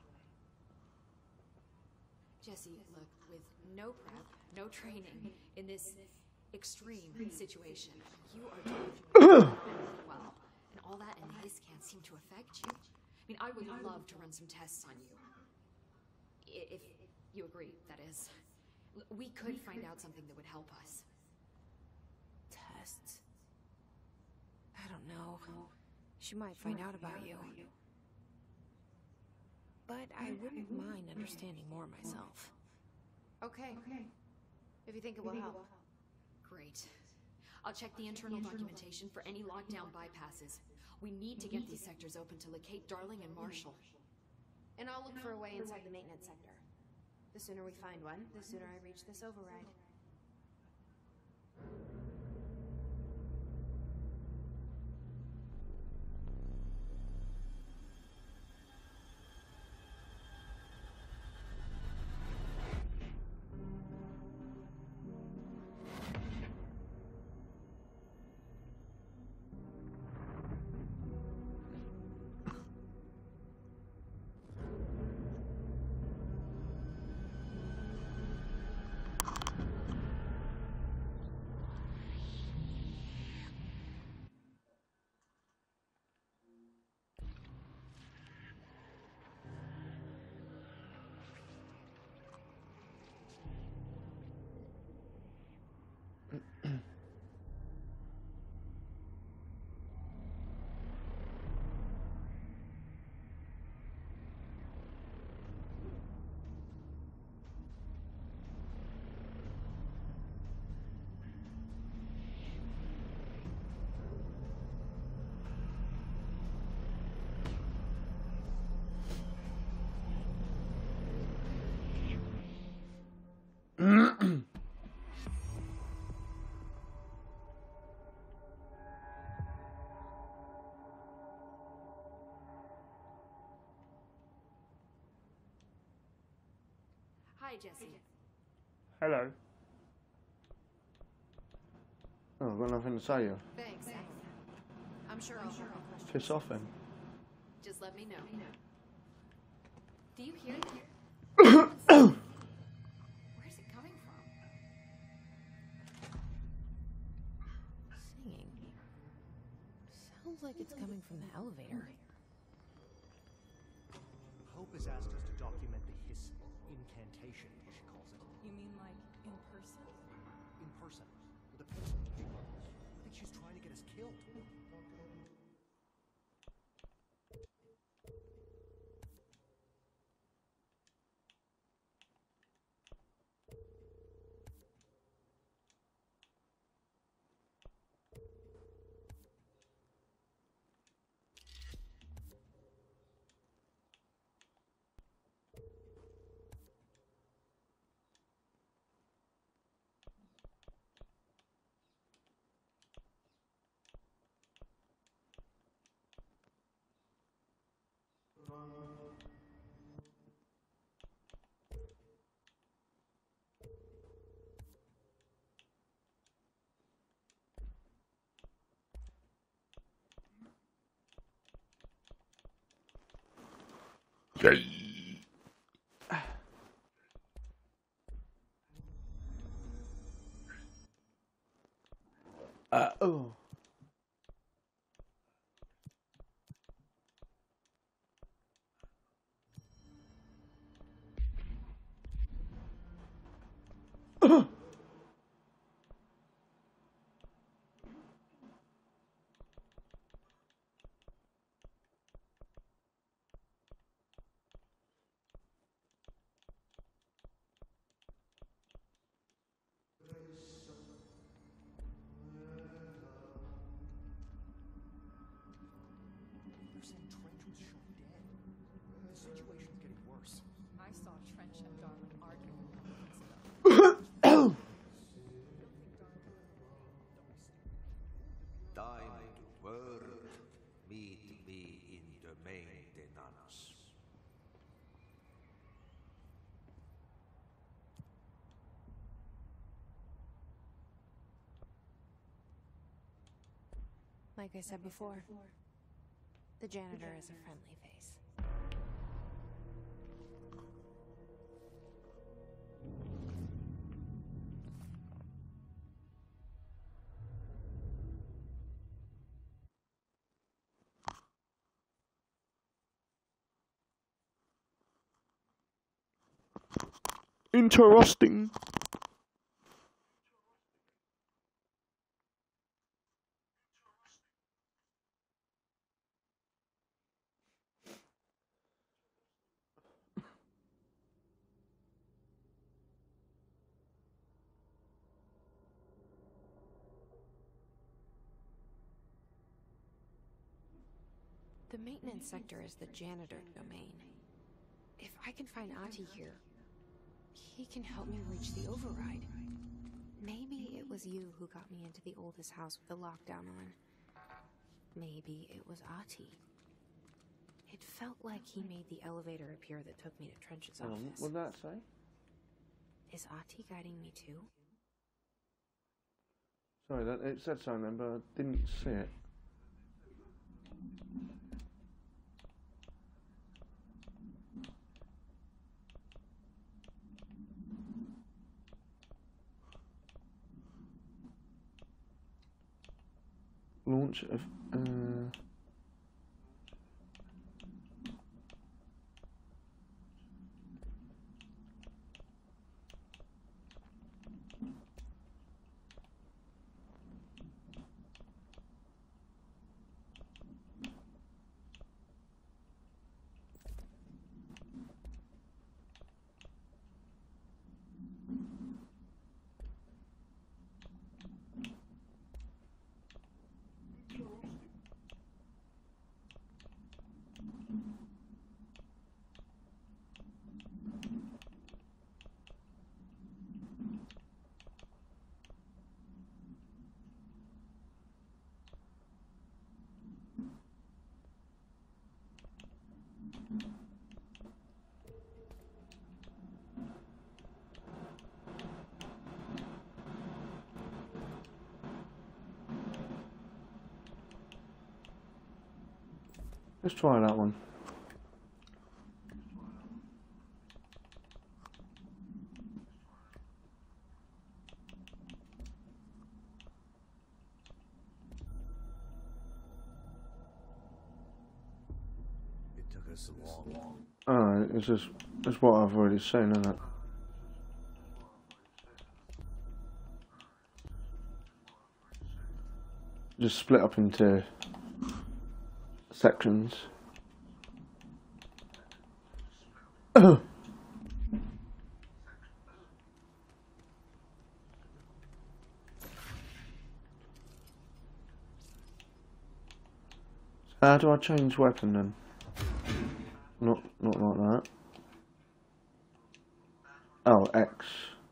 Jesse, look, with no prep, no training, in this extreme situation, you are doing well. And all that and this can't seem to affect you. I mean, I would love to run some tests on you. I- If you agree, that is. We could find out something that would help us. Tests? I don't know. She might find out about you. But I wouldn't mind understanding more myself. Okay. If you think it will help. Great. I'll check the internal documentation for any lockdown bypasses. We need to get these sectors open to locate Darling and Marshall. And I'll look for a way inside the maintenance sector. The sooner we find one, the sooner I reach this override. Hi, Jesse. Hello. Oh, I've got nothing to say you. Thanks, Emily. I'm sure I'll have more questions. Piss off then. Just let me know. Do you hear that? Where's it coming from? Singing. Sounds like it's coming from the elevator. Hope has asked us to document the hiss incantation, as she calls it. You mean like in person? In person. With a pencil and paper. I think she's trying to get us killed. Uh, oh. They're saying Trench was shot dead. The situation's getting worse. I saw Trench and Darling arguing a couple weeks ago. Time to work. Meet me in the maintenance. Like I said before, the janitor is a friendly face. Interesting. The maintenance sector is the janitor domain. If I can find Ati here, he can help me reach the override. Maybe it was you who got me into the oldest house with the lockdown on. Maybe it was Ati. It felt like he made the elevator appear that took me to Trench's Um, office. what did that say? Is Ati guiding me too? Sorry, that it said something, but I didn't see it. Launch of uh Let's try that one. It took us a long. Alright, it's just it's what I've already seen, isn't it? Just split up into sections. How do I change weapon then? Not not like that. Oh, X.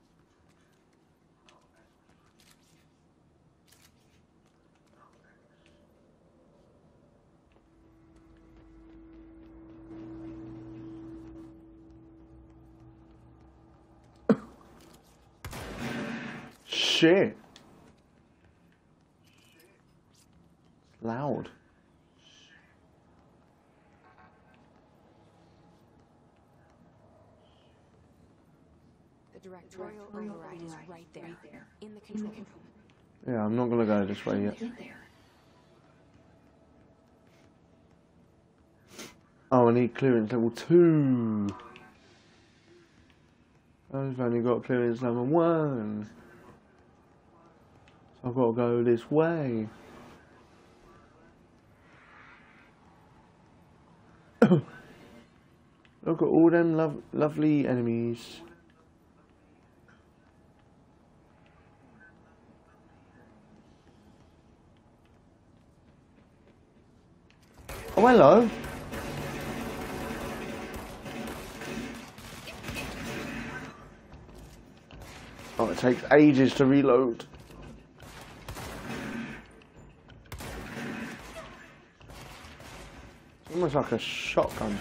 Shit. Loud. The directorial override is right there, in the control room. Yeah, I'm not gonna go this way yet. Oh, I need clearance level two. I've only got clearance level one. So I've got to go this way. Look at all them lo lovely enemies. Oh, hello. Oh, it takes ages to reload. It's almost like a shotgun.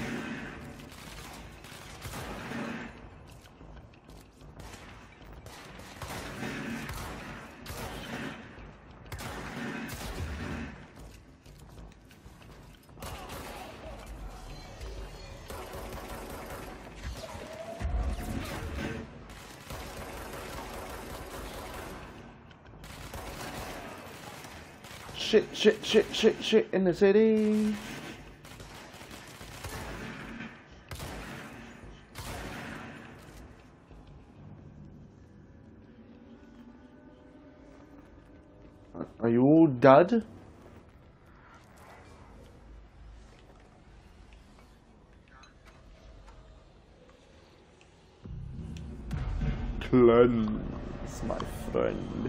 Shit, shit, shit, shit, shit in the city. Are you all dead? Cleanse, my friend.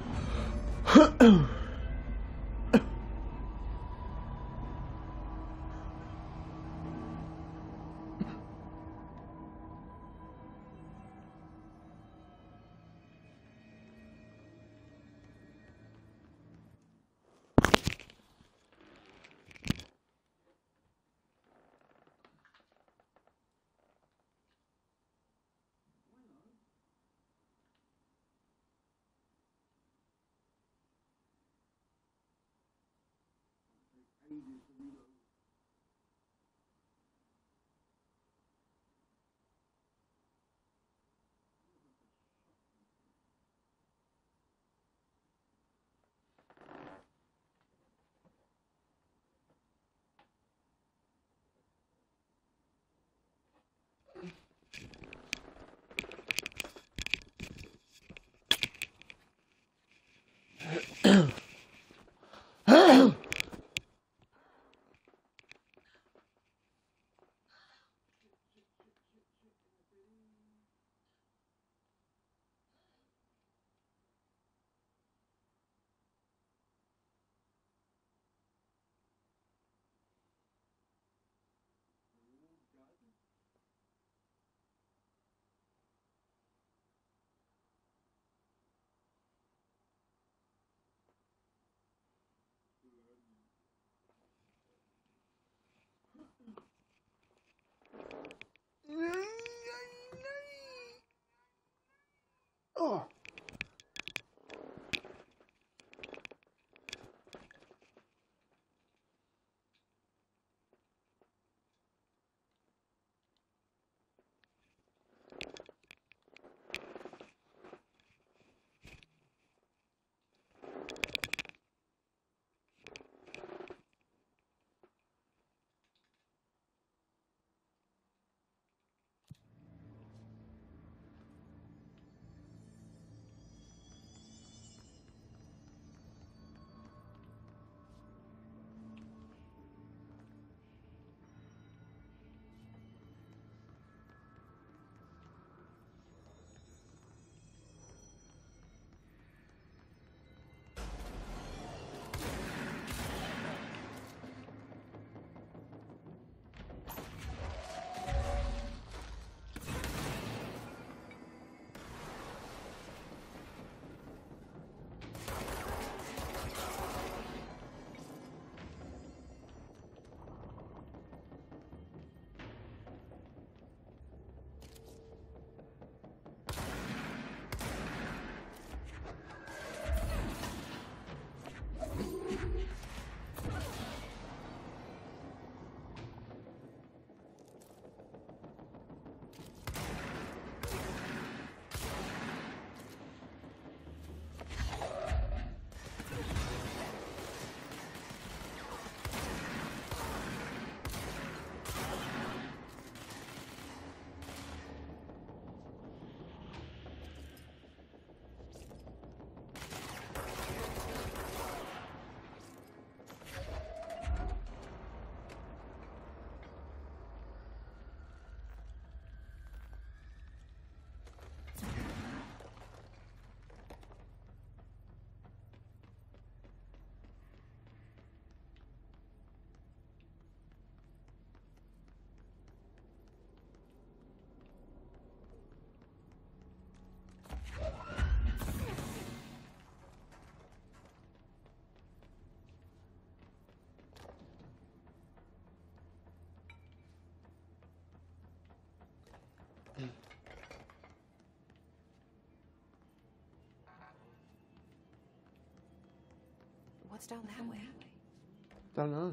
What's down that way? Don't know.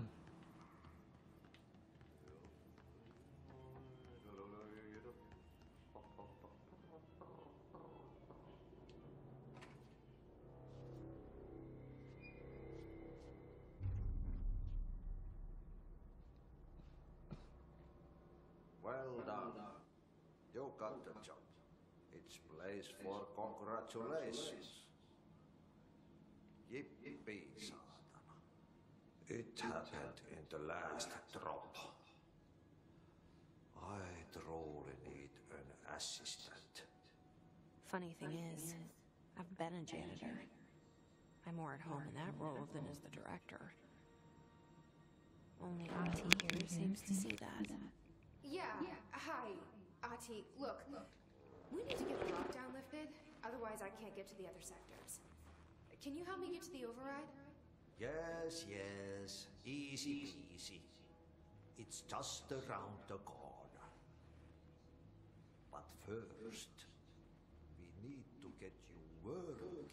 Well done. You got the job. It's place for congratulations. Yippee, Satana. It happened in the last drop. I truly need an assistant. Funny thing is, I've been a janitor. I'm more at home in that role than as the director. Only Ati here seems to see that. Yeah, hi, Ati. Look, we need to get the lockdown lifted, otherwise I can't get to the other sectors. Can you help me get to the override? Yes, yes. Easy peasy. It's just around the corner. But first, we need to get you working.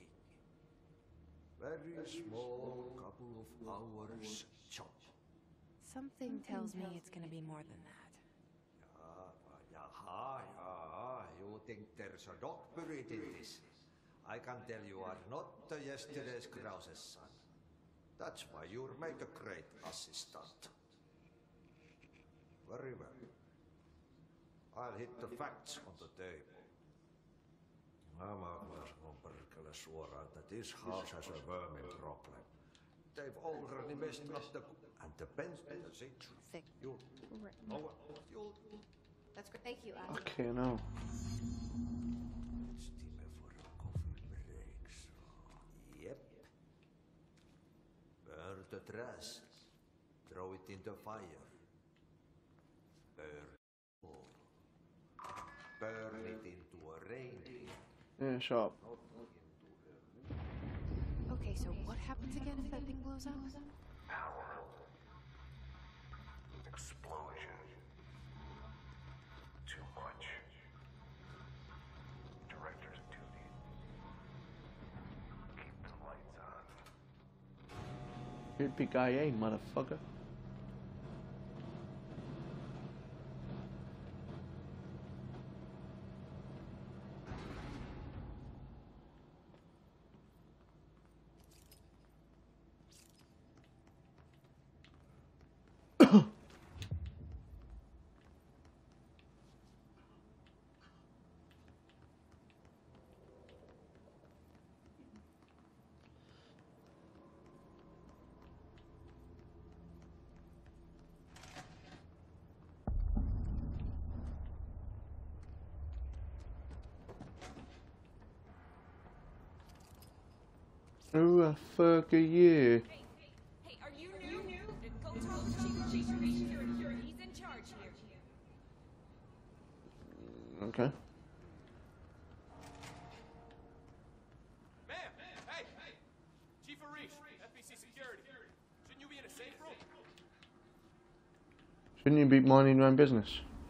Very small couple of hours job. Something tells me it's gonna be more than that. Yeah, yeah, yeah. You think there's a dog buried in this? I can tell you are not the yesterday's Krause's son. That's why you'll make a great assistant. Very well. I'll hit the facts on the table. Nämä on perkele suoraan, that this house has a vermin problem. They've already messed up the... And the bench... Thick. You... Oh, you... That's great. Thank you, Ati. Okay, no. It's time for a coffee break, so... Yep. Burn the trash. Throw it in the fire. Burn more. Burn it into a reindeer. Yeah, sharp. Okay, so what happens again if that thing blows up? Power. Explosion. Too much. Director's duty. Keep the lights on. Yippee-ki-yay, motherfucker. Who the fuck are you? Hey, hey, are you new? Go talk to Chief Chief Security. He's in charge here. Okay. Ma'am! Hey! Hey! Chief Arish, F B C Security. Shouldn't you be in a safe room? Shouldn't you be minding your own business?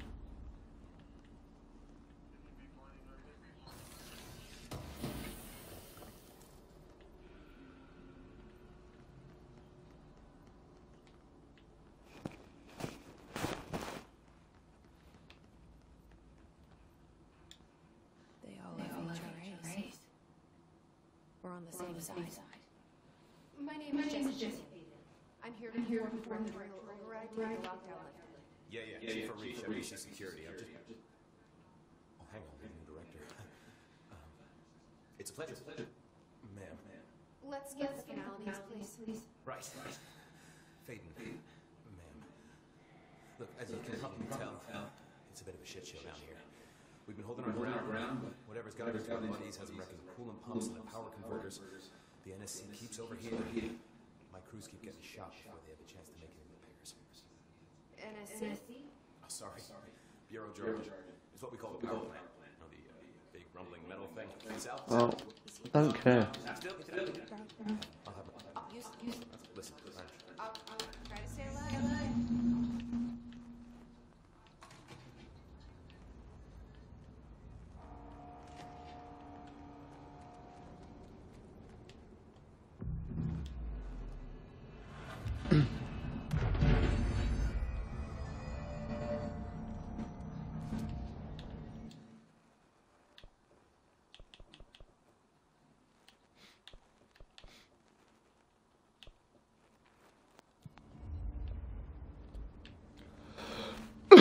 They all love each other, right? We're on the same side. My name is Jesse. I'm here to perform the real override to get the lockdown lifted. Yeah, yeah, Chief Arish, F B C Security. I'm just... Oh, hang on, I'm the director. Um, it's a pleasure. Ma'am. Let's get the formalities, please. Right. Faden. Ma'am. Look, as you can probably tell, it's a bit of a shit show down here. We've been holding our ground, but whatever's got into our buddies has a record of coolant pumps and the power converters. The N S C keeps overheating. My crews keep getting shot before they have a chance to make any repairs. N S C? Oh, sorry. Bureau jargon. It's what we call the power plant. You know, the uh, big rumbling metal thing. South. Well, don't care. Still, I'll have a... Use, use. Listen, I'll, I'll try to stay alive.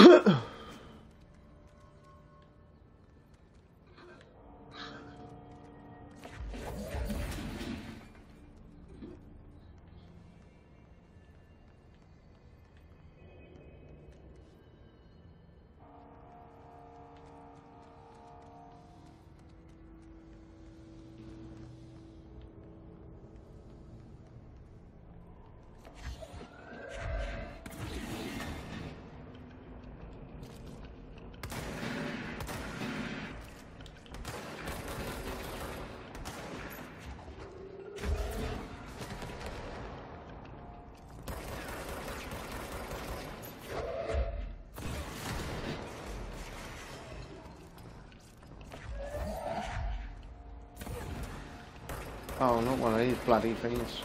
Oh, not one of these bloody things.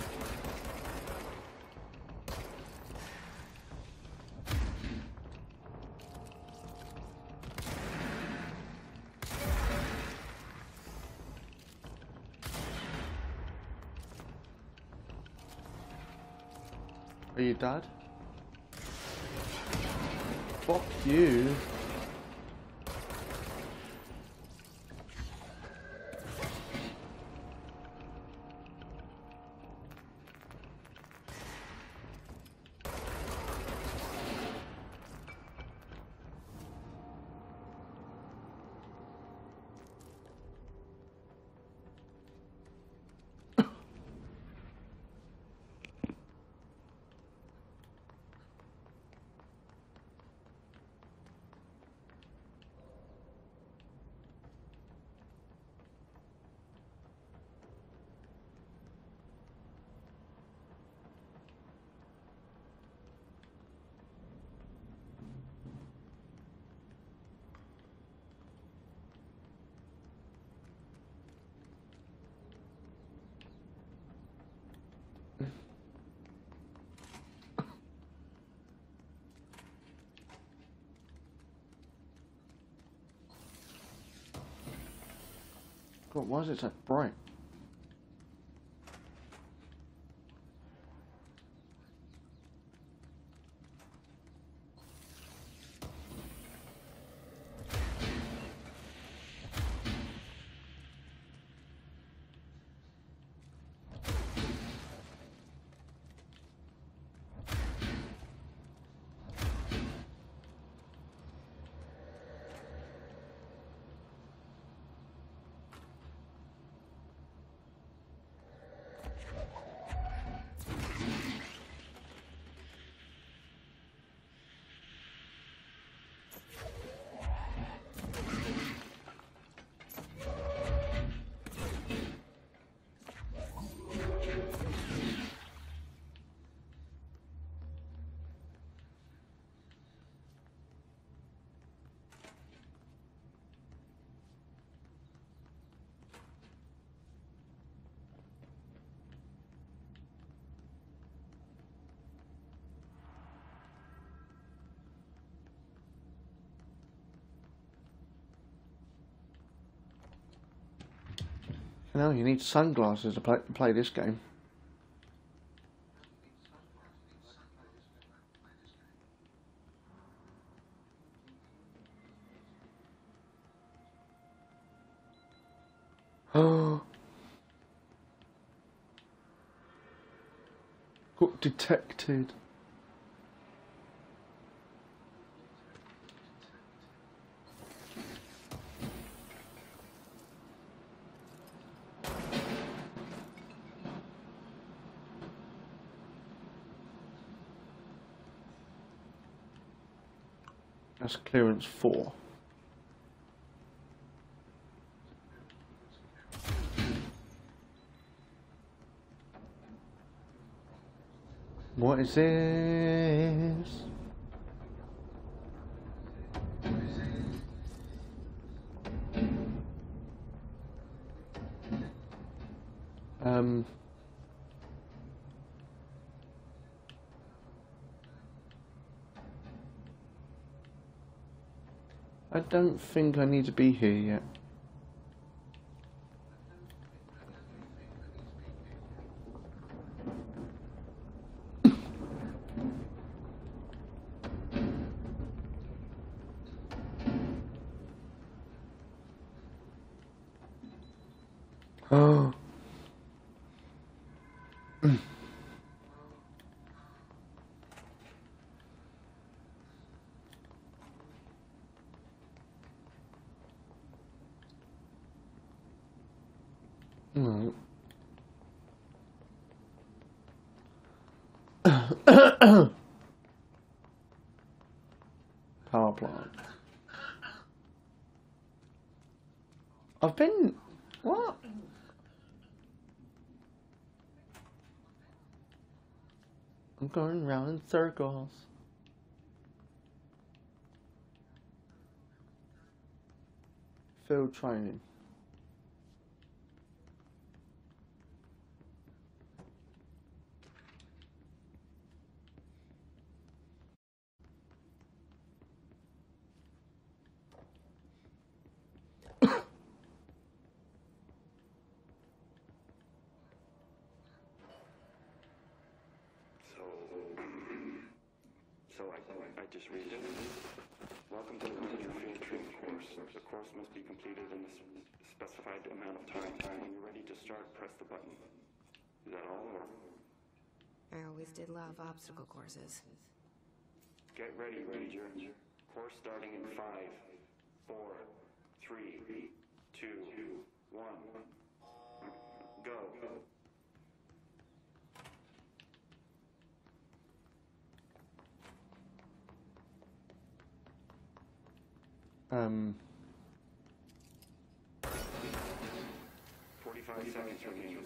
Are you dead? Fuck you. God, why is it so bright? No, you need sunglasses to play, play this game. Oh. Got detected. That's clearance four. What is this? Um. I don't think I need to be here yet. Oh. Mm. Power plant. I've been... What? I'm going round in circles. Field training. So I, I just read it. Welcome to the Ranger Field Training course. The course must be completed in a specified amount of time. When you're ready to start, press the button. Is that all, or? I always did love obstacle courses. Get ready, Ranger. Course starting in five, four, three, two, one. Go. Um. Forty-five seconds remaining.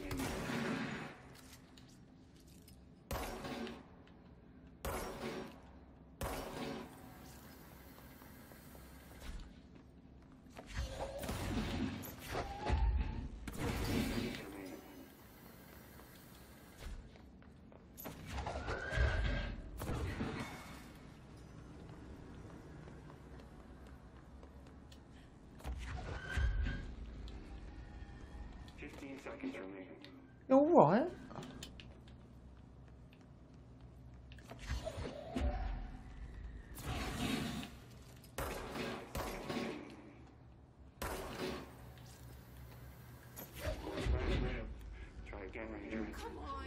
Fifteen seconds remaining. You alright? Try again, Ranger. Come on.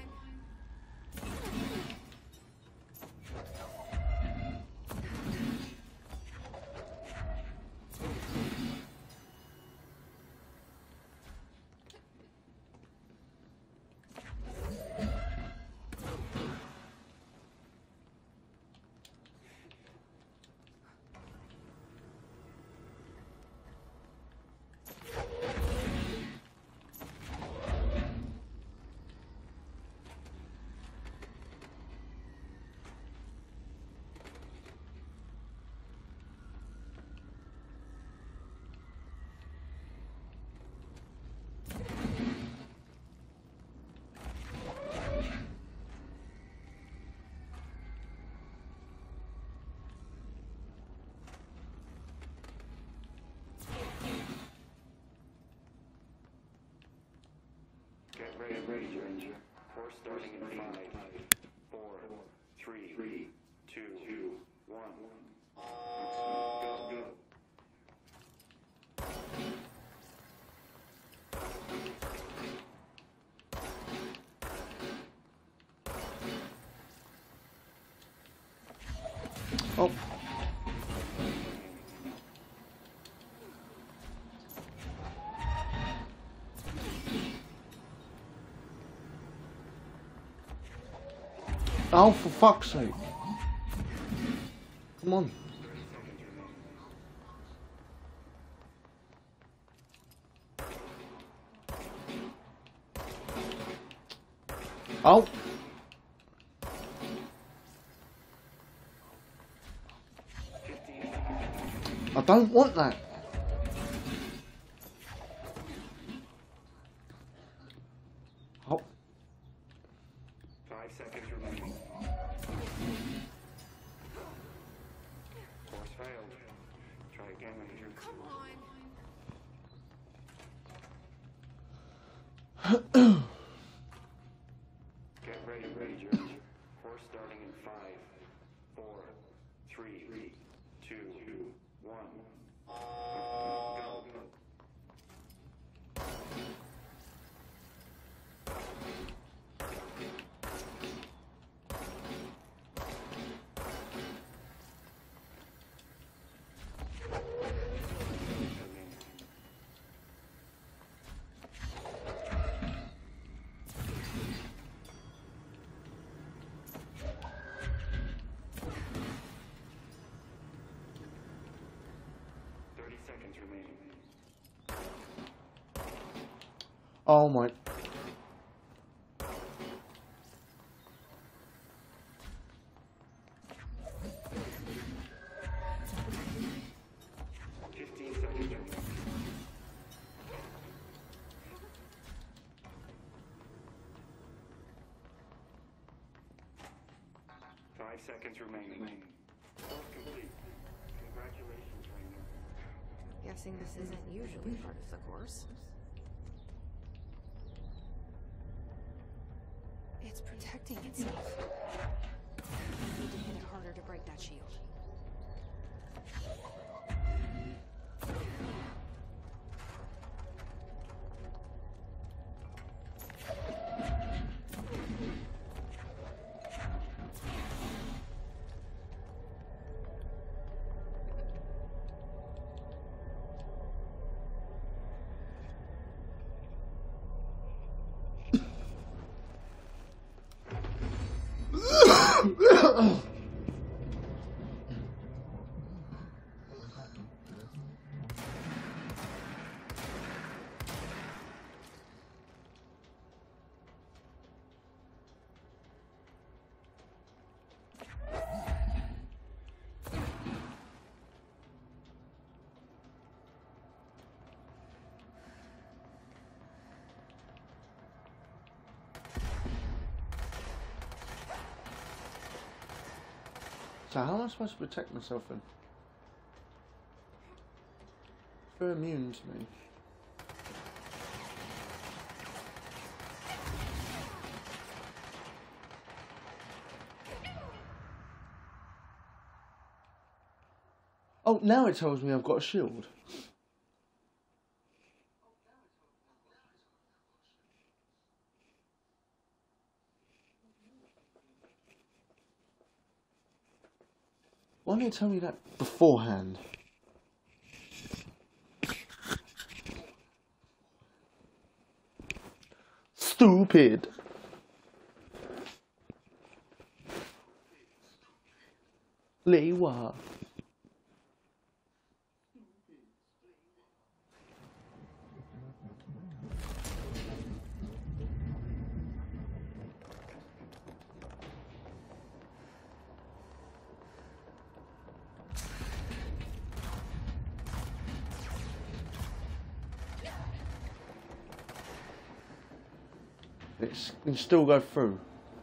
Get ready, ready, Ranger. Course starting in five, four, three, two, one. Go, go. Oh. Oh, for fuck's sake. Come on. Oh. I don't want that. Oh. Five seconds remaining. Course failed. Try again, Ranger. Come on. Get ready, Ranger. Course starting in five, four, three, two, one. Go. seconds remaining. Oh my. fifteen seconds remaining. Five seconds remaining. Course complete. Congratulations, Rainer. Guessing this isn't usually part of the course. It's protecting itself. Need to hit it harder to break that shield. So how am I supposed to protect myself then? They're immune to me. Oh, now it tells me I've got a shield. Why didn't it tell me that beforehand? Stupid. Lewa. It can still go through.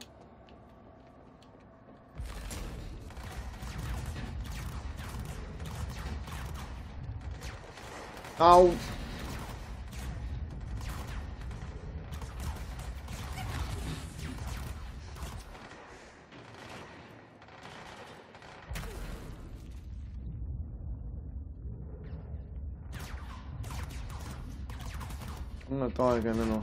Oh. I'm gonna die again, aren't I?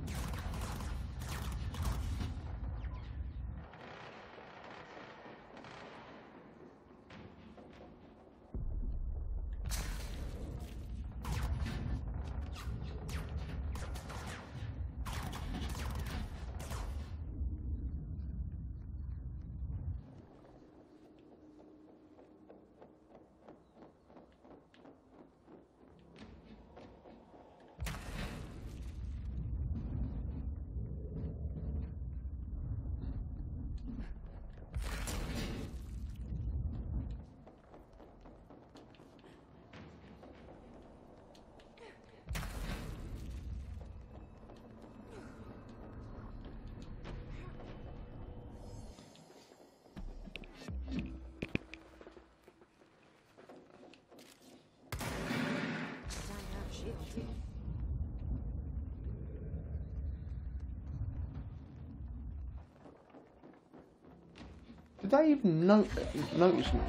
Did they even no notice me?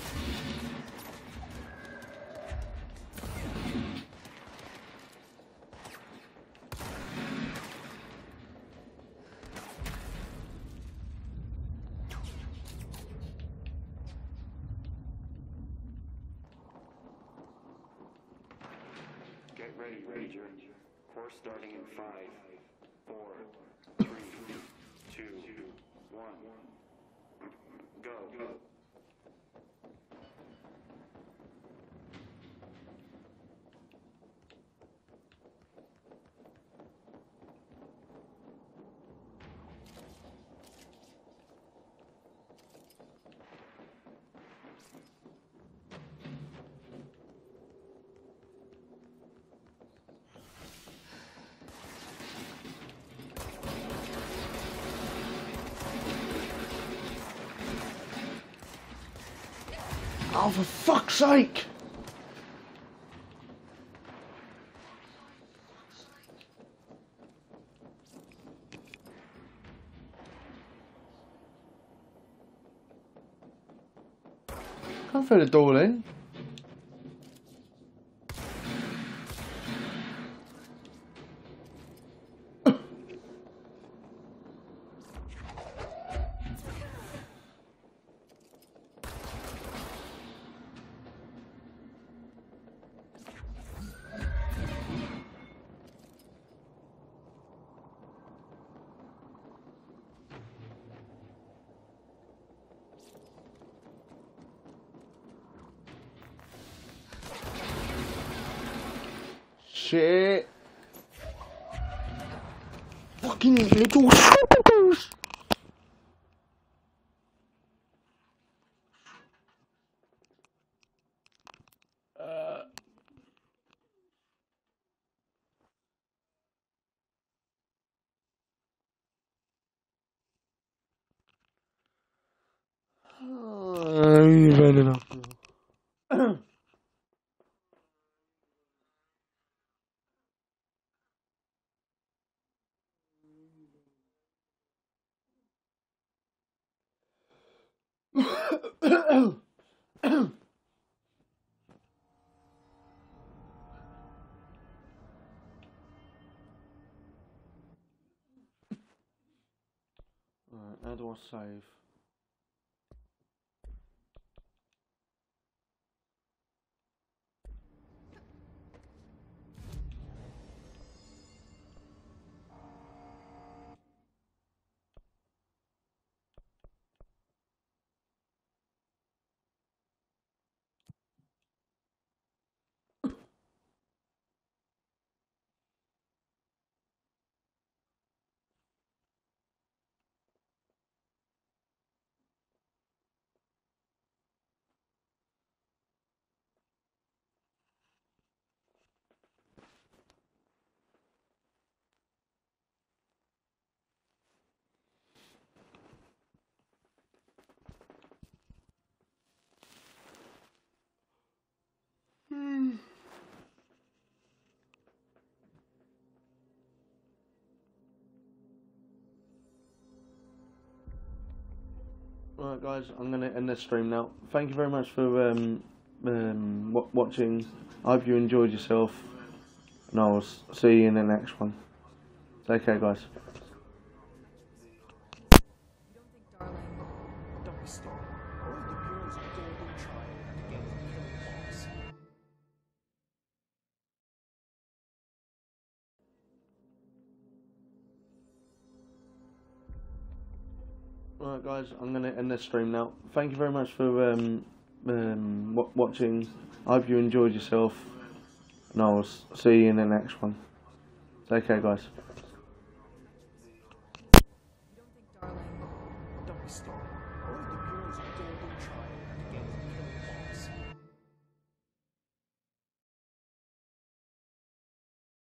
Get ready, Ranger. Course starting in five, four, three, two, one. Go. Oh, for fuck's sake! Come through the door then. Shit. Fucking little suckers. Uh. I'm running off now. Alright, how do I save? Hmm. Right, guys, I'm going to end this stream now. Thank you very much for um, um, w watching. I hope you enjoyed yourself, and I'll see you in the next one. Take care, guys. Don't be stupid. Only the Bureau's golden child can get the kill boss. Right, guys, I'm going to end this stream now. Thank you very much for um, um, w watching. I hope you enjoyed yourself, and I'll see you in the next one. Take care, guys. Don't be stupid. Only the Bureau's golden child can get the kill boss.